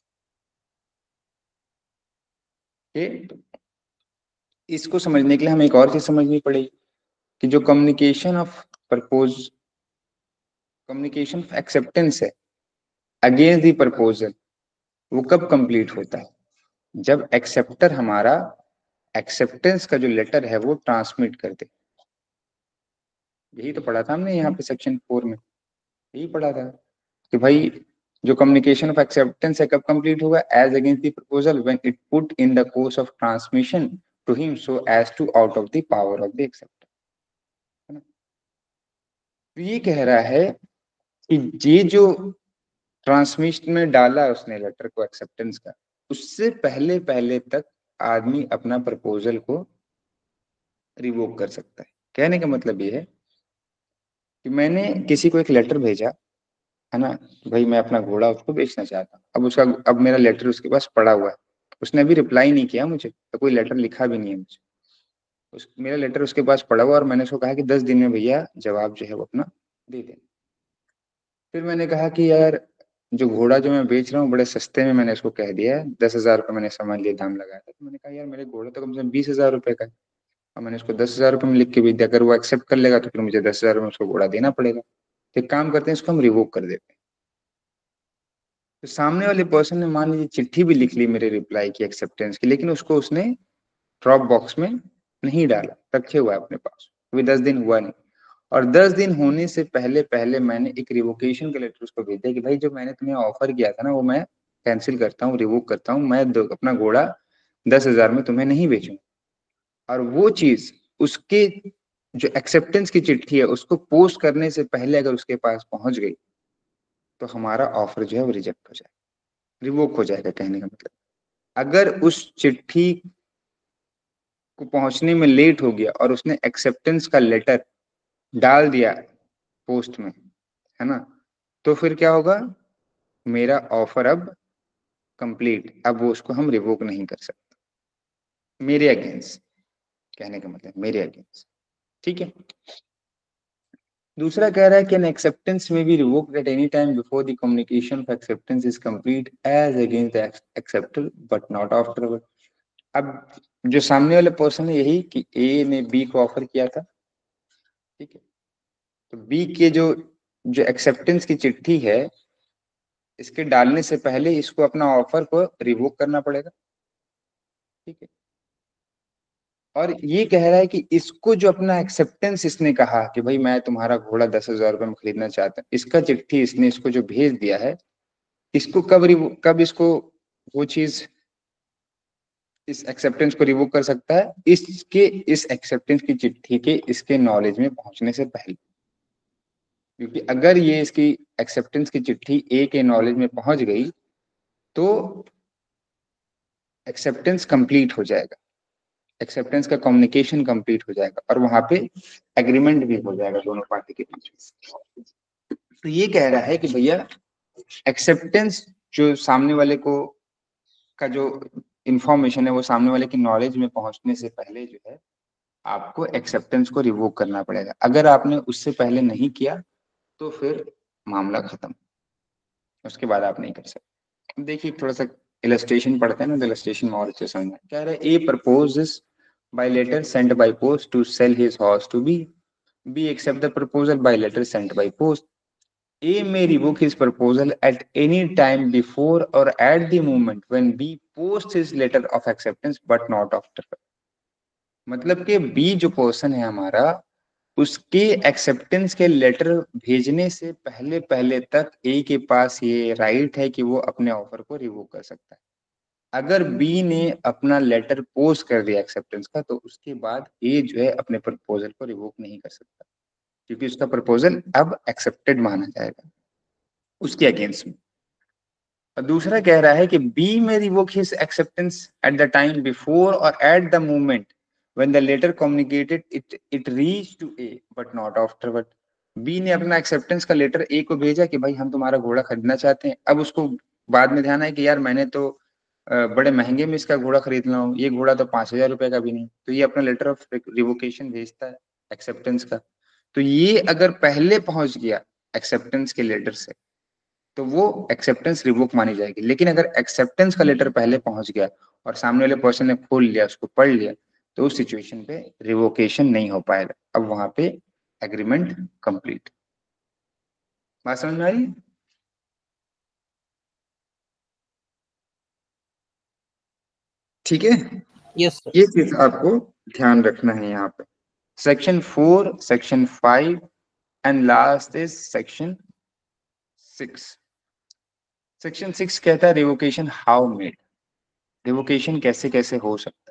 Speaker 1: कि इसको समझने के लिए हमें एक और चीज समझनी पड़ेगी कि जो communication of propose communication of acceptance है अगेंस्ट द प्रपोजल, वो कब कंप्लीट होता है? जब एक्सेप्टर हमारा एक्सेप्टेंस का जो लेटर है वो ट्रांसमिट कर दे। यही तो पढ़ा था हमने यहाँ पे सेक्शन फोर में, यही पढ़ा था कि भाई जो कम्युनिकेशन ऑफ एक्सेप्टेंस है कब कंप्लीट होगा? As against the proposal when it put in the course of transmission to him so as to out of the power of the acceptor. है ना? तो ये कह रहा है कि ये जो ट्रांसमिशन में डाला उसने लेटर को एक्सेप्टेंस का, उससे पहले पहले तक आदमी अपना प्रपोजल को रिवोक कर सकता है। कहने का मतलब ये है कि मैंने किसी को एक लेटर भेजा, है ना, भाई मैं अपना घोड़ा उसको बेचना चाहता हूँ। अब उसका अब मेरा लेटर उसके पास पड़ा हुआ है, उसने अभी रिप्लाई नहीं किया मुझे, तो कोई लेटर लिखा भी नहीं है मुझे, उस मेरा लेटर उसके पास पड़ा हुआ और मैंने उसको कहा कि दस दिन में भैया जवाब जो है वो अपना दे देना। फिर मैंने कहा कि यार जो घोड़ा जो मैं बेच रहा हूँ बड़े सस्ते में मैंने उसको कह दिया है, दस हजार रुपये मैंने समझ लिया दाम लगाया था। तो मैंने कहा यार मेरे घोड़ा तो कम से कम बीस हजार रुपये का है और मैंने उसको दस हजार रुपये में लिख के भेज दिया, अगर वो एक्सेप्ट कर लेगा तो फिर मुझे दस हजार में उसको घोड़ा देना पड़ेगा। तो एक काम करते हैं, इसको हम रिवोक कर देते हैं। तो सामने वाले पर्सन ने मान लीजिए चिट्ठी भी लिख ली मेरे रिप्लाई की एक्सेप्टेंस की, लेकिन उसको उसने ड्रॉप बॉक्स में नहीं डाला, रखे हुआ है अपने पास, अभी दस दिन हुआ नहीं। और दस दिन होने से पहले पहले मैंने एक रिवोकेशन का लेटर उसको भेज दिया कि भाई जो मैंने तुम्हें ऑफर किया था ना वो मैं कैंसिल करता हूँ, रिवोक करता हूँ, मैं अपना घोड़ा दस हजार में तुम्हें नहीं बेचूंगा। और वो चीज उसके जो एक्सेप्टेंस की चिट्ठी है उसको पोस्ट करने से पहले अगर उसके पास पहुंच गई तो हमारा ऑफर जो है वो रिजेक्ट हो जाएगा, रिवोक हो जाएगा। कहने का मतलब अगर उस चिट्ठी को पहुंचने में लेट हो गया और उसने एक्सेप्टेंस का लेटर डाल दिया पोस्ट में, है ना, तो फिर क्या होगा? मेरा ऑफर अब कंप्लीट, अब वो उसको हम रिवोक नहीं कर सकते मेरे अगेंस्ट। कहने का मतलब मेरे अगेंस्ट, ठीक है। दूसरा कह रहा है कि an acceptance may be revoked at any time before the communication of acceptance is complete as against the acceptor but not afterward. अब जो सामने वाले पर्सन है यही कि ए ने बी को ऑफर किया था, ठीक है, तो बी के जो जो एक्सेप्टेंस की चिट्ठी है इसके डालने से पहले इसको अपना ऑफर को रिवोक करना पड़ेगा, ठीक है। और ये कह रहा है कि इसको जो अपना एक्सेप्टेंस इसने कहा कि भाई मैं तुम्हारा घोड़ा दस हजार रुपये में खरीदना चाहता हूँ, इसका चिट्ठी इसने इसको जो भेज दिया है, इसको कब कब इसको वो चीज इस एक्सेप्टेंस को रिवोक कर सकता है? इसके इस एक्सेप्टेंस की चिट्ठी के इसके नॉलेज में पहुंचने से पहले। क्योंकि अगर ये इसकी एक्सेप्टेंस की चिट्ठी ए के नॉलेज में पहुंच गई तो एक्सेप्टेंस कंप्लीट हो जाएगा, एक्सेप्टेंस का कम्युनिकेशन कंप्लीट हो जाएगा और वहां पे एग्रीमेंट भी हो जाएगा दोनों पार्टी के बीच। तो ये कह रहा है कि भैया एक्सेप्टेंस जो सामने वाले को का जो इंफॉर्मेशन है वो सामने वाले की नॉलेज में पहुंचने से पहले जो है आपको एक्सेप्टेंस को रिवोक करना पड़ेगा। अगर आपने उससे पहले नहीं किया तो फिर मामला खत्म, उसके बाद आप नहीं कर सकते। देखिए थोड़ा सा इलस्ट्रेशन पढ़ते हैं ना, तो इलस्ट्रेशन में और अच्छे समझ में क्या रहा है। A proposes by letter sent by post to sell his horse to B. B accept the proposal by letter sent by post. A may revoke his proposal at any time before or at the moment when B posts his letter of acceptance but not after. मतलब कि B जो person है हमारा उसके acceptance के letter भेजने से पहले पहले तक ए के पास ये राइट है कि वो अपने ऑफर को रिवोक कर सकता है। अगर बी ने अपना लेटर पोस्ट कर दिया एक्सेप्टेंस का तो उसके बाद ए जो है अपने प्रपोजल को रिवोक नहीं कर सकता क्योंकि उसका प्रपोजल अब एक्सेप्टेड माना जाएगा उसके अगेंस्ट में। और दूसरा कह रहा है कि B may revoke his acceptance at the time before और at the moment when the letter communicated it it reach to A but not afterward. B ने अपना एक्सेप्टेंस का लेटर ए को भेजा कि भाई हम तुम्हारा घोड़ा खरीदना चाहते हैं। अब उसको बाद में ध्यान है कि यार मैंने तो बड़े महंगे में इसका घोड़ा खरीद रहा हूँ, ये घोड़ा तो पांच हजार रुपए का भी नहीं। तो ये अपना लेटर ऑफ रिवोकेशन भेजता है एक्सेप्टेंस का। तो ये अगर पहले पहुंच गया एक्सेप्टेंस के लेटर से तो वो एक्सेप्टेंस रिवोक मानी जाएगी। लेकिन अगर एक्सेप्टेंस का लेटर पहले पहुंच गया और सामने वाले पर्सन ने खोल लिया, उसको पढ़ लिया, तो उस सिचुएशन पे रिवोकेशन नहीं हो पाएगा। अब वहां पे एग्रीमेंट कंप्लीट। बात समझ में आ रही है? ठीक है,
Speaker 2: यस सर।
Speaker 1: ये चीज आपको ध्यान रखना है यहाँ पे। Section four, section five and last is section six. Section six कहता है रिवोकेशन हाउ मेड, रिवोकेशन कैसे कैसे हो सकता है।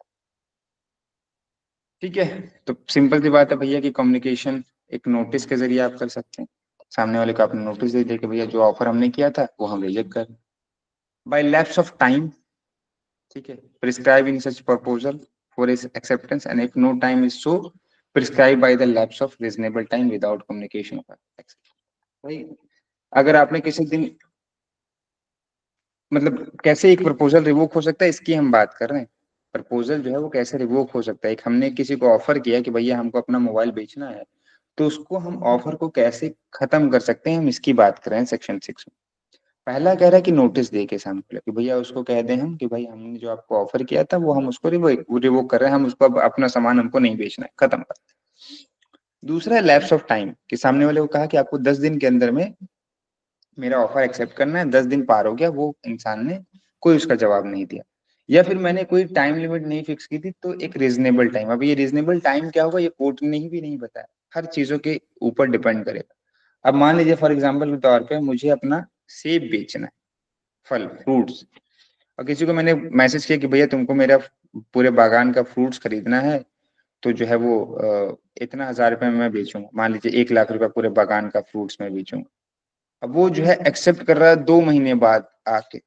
Speaker 1: ठीक है, तो सिंपल सी बात है भैया कि कम्युनिकेशन एक नोटिस के जरिए आप कर सकते हैं। सामने वाले को आपने नोटिस दे दिया कि भैया जो ऑफर हमने किया था वो हम रिजेक्ट कर। बाय लैप्स ऑफ टाइम, ठीक है, prescribe in such proposal for is acceptance and if no time is so prescribe by the lapse of reasonable time without communication of भाई अगर आपने किसी दिन मतलब कैसे एक प्रपोजल रिवोक हो सकता है इसकी हम बात कर रहे हैं। प्रपोजल जो है वो कैसे रिवोक हो सकता है। एक हमने किसी को ऑफर किया कि भैया हमको अपना मोबाइल बेचना है, तो उसको हम ऑफर को कैसे खत्म कर सकते हैं, हम इसकी बात कर रहे हैं सेक्शन सिक्स में। पहला कह रहा है कि नोटिस दे के सामने कि भैया उसको कह दें हम कि भाई हमने जो आपको ऑफर किया था वो हम उसको रिवोक कर रहे हैं, हम उसको अब अपना सामान हमको नहीं बेचना है, खत्म कर। दूसरा है लैप्स ऑफ टाइम कि सामने वाले को कहा कि आपको दस दिन के अंदर में मेरा ऑफर एक्सेप्ट करना है। दस दिन पार हो गया, वो इंसान ने कोई उसका जवाब नहीं दिया, या फिर मैंने कोई टाइम लिमिट नहीं फिक्स की थी, तो एक रीजनेबल टाइम। अब ये रीजनेबल टाइम क्या होगा ये कोर्ट ने भी नहीं बताया, हर चीजों के ऊपर डिपेंड करेगा। अब मान लीजिए फॉर एग्जाम्पल के तौर पे मुझे अपना सेब बेचना है, फल फ्रूट्स, और किसी को मैंने मैसेज किया कि भैया तुमको मेरा पूरे बागान का फ्रूट्स खरीदना है, तो जो है वो इतना हजार रुपए में मैं बेचूंगा। मान लीजिए एक लाख रुपए पूरे बागान का फ्रूट्स में बेचूंगा। अब वो जो है एक्सेप्ट कर रहा है दो महीने बाद आके,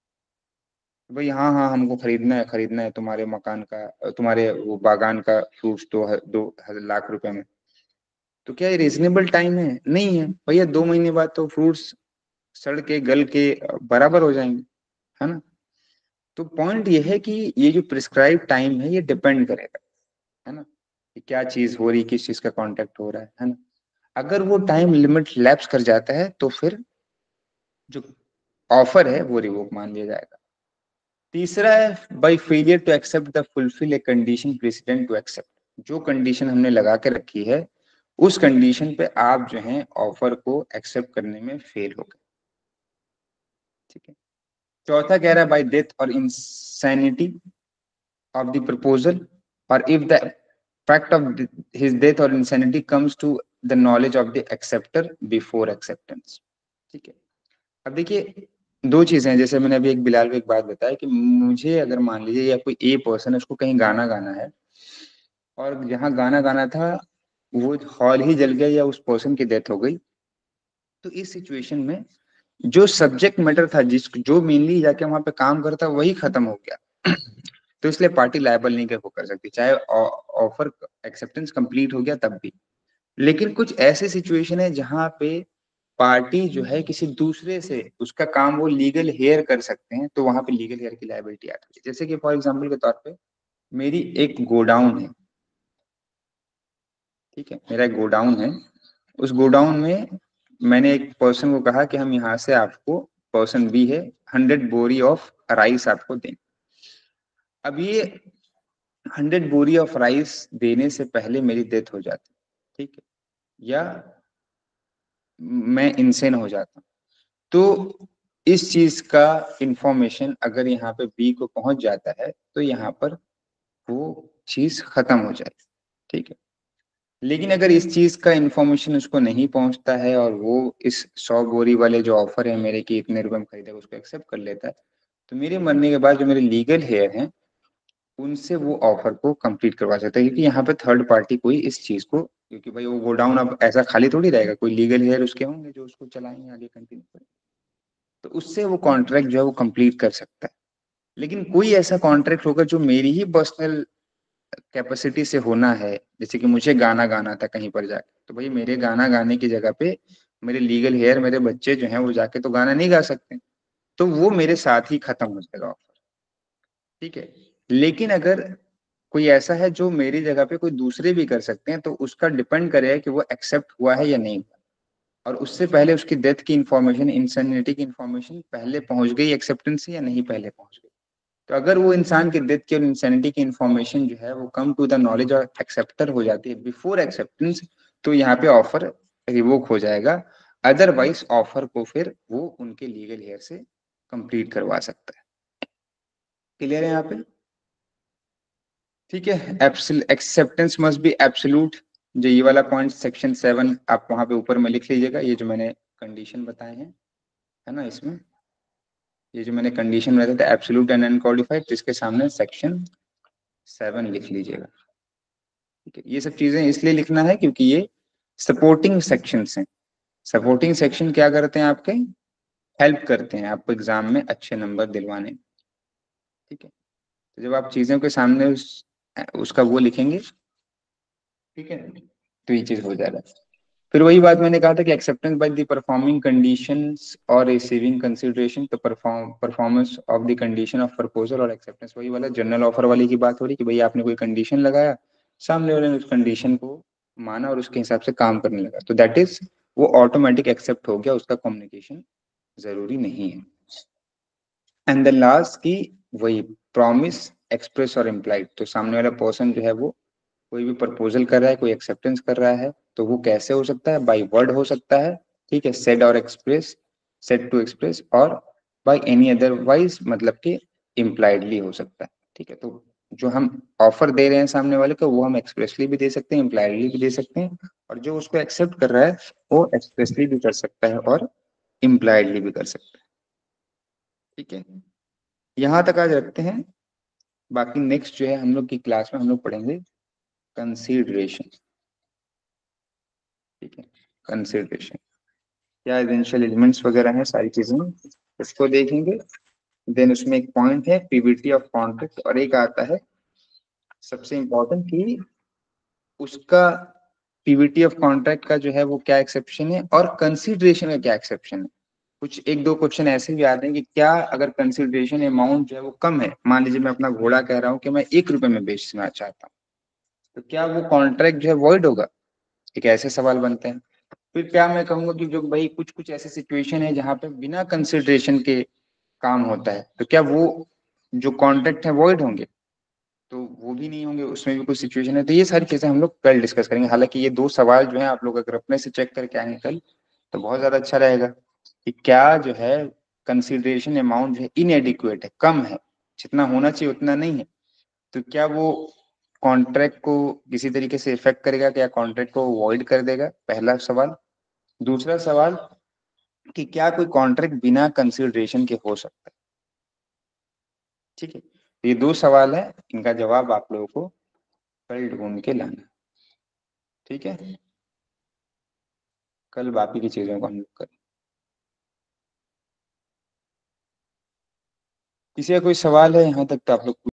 Speaker 1: भाई हाँ हाँ हमको खरीदना है, खरीदना है तुम्हारे मकान का, तुम्हारे वो बागान का फ्रूट्स दो दो लाख रुपए में। तो क्या ये रीजनेबल टाइम है? नहीं है भैया, दो महीने बाद तो फ्रूट्स सड़ के गल के बराबर हो जाएंगे, है ना। तो पॉइंट ये है कि ये जो प्रिस्क्राइब टाइम है ये डिपेंड करेगा, है ना, कि क्या चीज हो रही, किस चीज का कांटेक्ट हो रहा है है ना। अगर वो टाइम लिमिट लैप्स कर जाता है तो फिर जो ऑफर है वो रिवोक मान लिया जाएगा। तीसरा है by failure to accept the fulfil a condition precedent to accept, जो कंडीशन हमने लगा के रखी है उस कंडीशन पे आप जो है ऑफर को एक्सेप्ट करने में फेल हो गए। ठीक है, चौथा कह रहा है बाय डेथ और इंसैनिटी ऑफ द प्रपोजल और if the fact of his death और insanity comes to the knowledge of the acceptor before acceptance. ठीक है, अब देखिए दो चीजें हैं, जैसे मैंने अभी एक बिलाल को एक बात बताया कि मुझे अगर मान लीजिए या कोई ए पर्सन है उसको कहीं गाना गाना है और जहाँ गाना गाना था वो हॉल ही जल गया या उस पर्सन की डेथ हो गई, तो इस सिचुएशन में जो सब्जेक्ट मैटर था, जिस जो मेनली जाके वहां पे काम करता वही खत्म हो गया। तो इसलिए पार्टी लायबल नहीं कर, कर सकती, चाहे ऑफर एक्सेप्टेंस कंप्लीट हो गया तब भी। लेकिन कुछ ऐसे सिचुएशन है जहाँ पे पार्टी जो है किसी दूसरे से उसका काम वो लीगल हेयर कर सकते हैं, तो वहां पे लीगल हेयर की लायबिलिटी आती है। जैसे कि फॉर एग्जांपल के तौर पे मेरी एक गोडाउन है, ठीक है, मेरा एक गोडाउन है, उस गोडाउन में मैंने एक पर्सन को कहा कि हम यहाँ से आपको, पर्सन बी है, हंड्रेड बोरी ऑफ राइस आपको दें। अब ये हंड्रेड बोरी ऑफ राइस देने से पहले मेरी डेथ हो जाती, ठीक है, या मैं इंसेन हो जाता, तो इस चीज का इंफॉर्मेशन अगर यहाँ पे बी को पहुंच जाता है तो यहाँ पर वो चीज खत्म हो जाए। ठीक है, लेकिन अगर इस चीज का इंफॉर्मेशन उसको नहीं पहुंचता है और वो इस सौ बोरी वाले जो ऑफर है मेरे की इतने रुपए में खरीदेगा उसको एक्सेप्ट कर लेता है, तो मेरे मरने के बाद जो मेरे लीगल हेयर हैं उनसे वो ऑफर को कंप्लीट करवा सकता है, क्योंकि यहाँ पे थर्ड पार्टी कोई इस चीज को, क्योंकि भाई वो गोडाउन अब ऐसा खाली थोड़ी रहेगा, कोई लीगल हेयर उसके होंगे जो उसको चलाएंगे आगे कंटिन्यू करेंगे, तो उससे वो कॉन्ट्रैक्ट जो है वो कंप्लीट कर सकता है। लेकिन कोई ऐसा कॉन्ट्रैक्ट होगा जो मेरी ही पर्सनल कैपेसिटी से होना है, जैसे कि मुझे गाना गाना था कहीं पर जाके, तो भाई मेरे गाना गाने की जगह पे मेरे लीगल हेयर मेरे बच्चे जो हैं वो जाके तो गाना नहीं गा सकते, तो वो मेरे साथ ही खत्म हो जाएगा ऑफर। ठीक है, लेकिन अगर कोई ऐसा है जो मेरी जगह पे कोई दूसरे भी कर सकते हैं, तो उसका डिपेंड करेगा कि वो एक्सेप्ट हुआ है या नहीं, और उससे पहले उसकी डेथ की इंफॉर्मेशन, इंसैनिटी की इंफॉर्मेशन पहले पहुंच गई एक्सेप्टेंस से या नहीं पहले पहुंच गई। तो अगर वो इंसान की डेथ की और इंसैनिटी की इंफॉर्मेशन जो है वो कम टू द नॉलेज और एक्सेप्टर हो जाती है बिफोर एक्सेप्टेंस, तो यहाँ पे ऑफर रिवोक हो जाएगा। अदरवाइज ऑफर को फिर वो उनके लीगल हेयर से कंप्लीट करवा सकता है। क्लियर है यहाँ पे? ठीक है, एक्सेप्टेंस मस्ट बी एब्सोल्यूट, जो ये वाला पॉइंट सेक्शन सेवन आप वहां पे ऊपर में लिख लीजिएगा, ये जो मैंने कंडीशन बताए हैं, है ना, इसमें ये जो मैंने कंडीशन बताया था एब्सोल्यूट एंड अनक्वालिफाइड, तो इसके सामने सेक्शन सेवन लिख लीजिएगा। ठीक है, ये सब चीजें इसलिए लिखना है क्योंकि ये सपोर्टिंग सेक्शंस हैं। सपोर्टिंग सेक्शन क्या करते हैं, आपके हेल्प करते हैं आपको एग्जाम में अच्छे नंबर दिलवाने। ठीक है, तो जब आप चीजों के सामने उस, उसका वो लिखेंगे, ठीक है, तो ये चीज हो जाएगा। फिर वही बात मैंने कहा था कि acceptance by the performing conditions और रिसीविंग कंसीडरेशन, तो perform performance of the condition of proposal और एक्सेप्टेंस, वही वाला जनरल ऑफर वाली की बात हो रही कि भाई आपने कोई कंडीशन लगाया, सामने वाले ने उस कंडीशन को माना और उसके हिसाब से काम करने लगा, तो दैट इज वो ऑटोमेटिक एक्सेप्ट हो गया, उसका कम्युनिकेशन जरूरी नहीं है। एंड द लास्ट की वही प्रॉमिस एक्सप्रेस और इम्प्लाइड, तो सामने वाला पर्सन जो है वो कोई भी प्रपोजल कर रहा है, कोई एक्सेप्टेंस कर रहा है, तो वो कैसे हो सकता है, बाय वर्ड हो सकता है, ठीक है, सेड और एक्सप्रेस, सेड टू एक्सप्रेस, और बाय एनी अदरवाइज मतलब कि इम्प्लाइडली हो सकता है। ठीक है, तो जो हम ऑफर दे रहे हैं सामने वाले को वो हम एक्सप्रेसली भी दे सकते हैं, इम्प्लाइडली भी दे सकते हैं, और जो उसको एक्सेप्ट कर रहा है वो एक्सप्रेसली भी कर सकता है और इम्प्लाइडली भी कर सकता है। ठीक है, यहाँ तक आज रखते हैं। बाकी नेक्स्ट जो है हम लोग की क्लास में हम लोग पढ़ेंगे कंसीडरेशन। ठीक है, कंसीडरेशन क्या एसेंशियल एलिमेंट्स वगैरह हैं, सारी चीजें उसको देखेंगे। देन उसमें एक पॉइंट है पीवीटी ऑफ कॉन्ट्रैक्ट, और एक आता है सबसे इंपॉर्टेंट कि उसका पीवीटी ऑफ कॉन्ट्रैक्ट का जो है वो क्या एक्सेप्शन है और कंसीडरेशन का क्या एक्सेप्शन है। कुछ एक दो क्वेश्चन ऐसे भी आते हैं कि क्या अगर कंसीडरेशन अमाउंट जो है वो कम है, मान लीजिए मैं अपना घोड़ा कह रहा हूँ कि मैं एक रुपए में बेचना चाहता हूँ, तो क्या वो कॉन्ट्रैक्ट जो है वॉइड होगा, एक ऐसे सवाल बनते हैं। फिर क्या मैं कहूंगा कि जो भाई कुछ कुछ ऐसे सिचुएशन है जहाँ पे बिना कंसिडरेशन के काम होता है, तो क्या वो जो कॉन्ट्रैक्ट है वॉइड होंगे, तो वो भी नहीं होंगे, उसमें भी कुछ सिचुएशन है। तो ये सारी चीजें हम लोग कल डिस्कस करेंगे। हालांकि ये दो सवाल जो है आप लोग अगर अपने से चेक करके आएंगे कल तो बहुत ज्यादा अच्छा रहेगा कि क्या जो है कंसिडरेशन अमाउंट जो है इनएडिक्वेट है, कम है, जितना होना चाहिए उतना नहीं है, तो क्या वो कॉन्ट्रैक्ट को किसी तरीके से इफेक्ट करेगा, क्या कॉन्ट्रैक्ट को वॉइड कर देगा, पहला सवाल। दूसरा सवाल कि क्या कोई कॉन्ट्रैक्ट बिना कंसिडरेशन के हो सकता है। ठीक है, ये दो सवाल है, इनका जवाब आप लोगों को कल ढूंढ के लाना। ठीक है, कल बाकी की चीजों को हम लोग करें। किसी का कोई सवाल है यहाँ तक तो आप लोग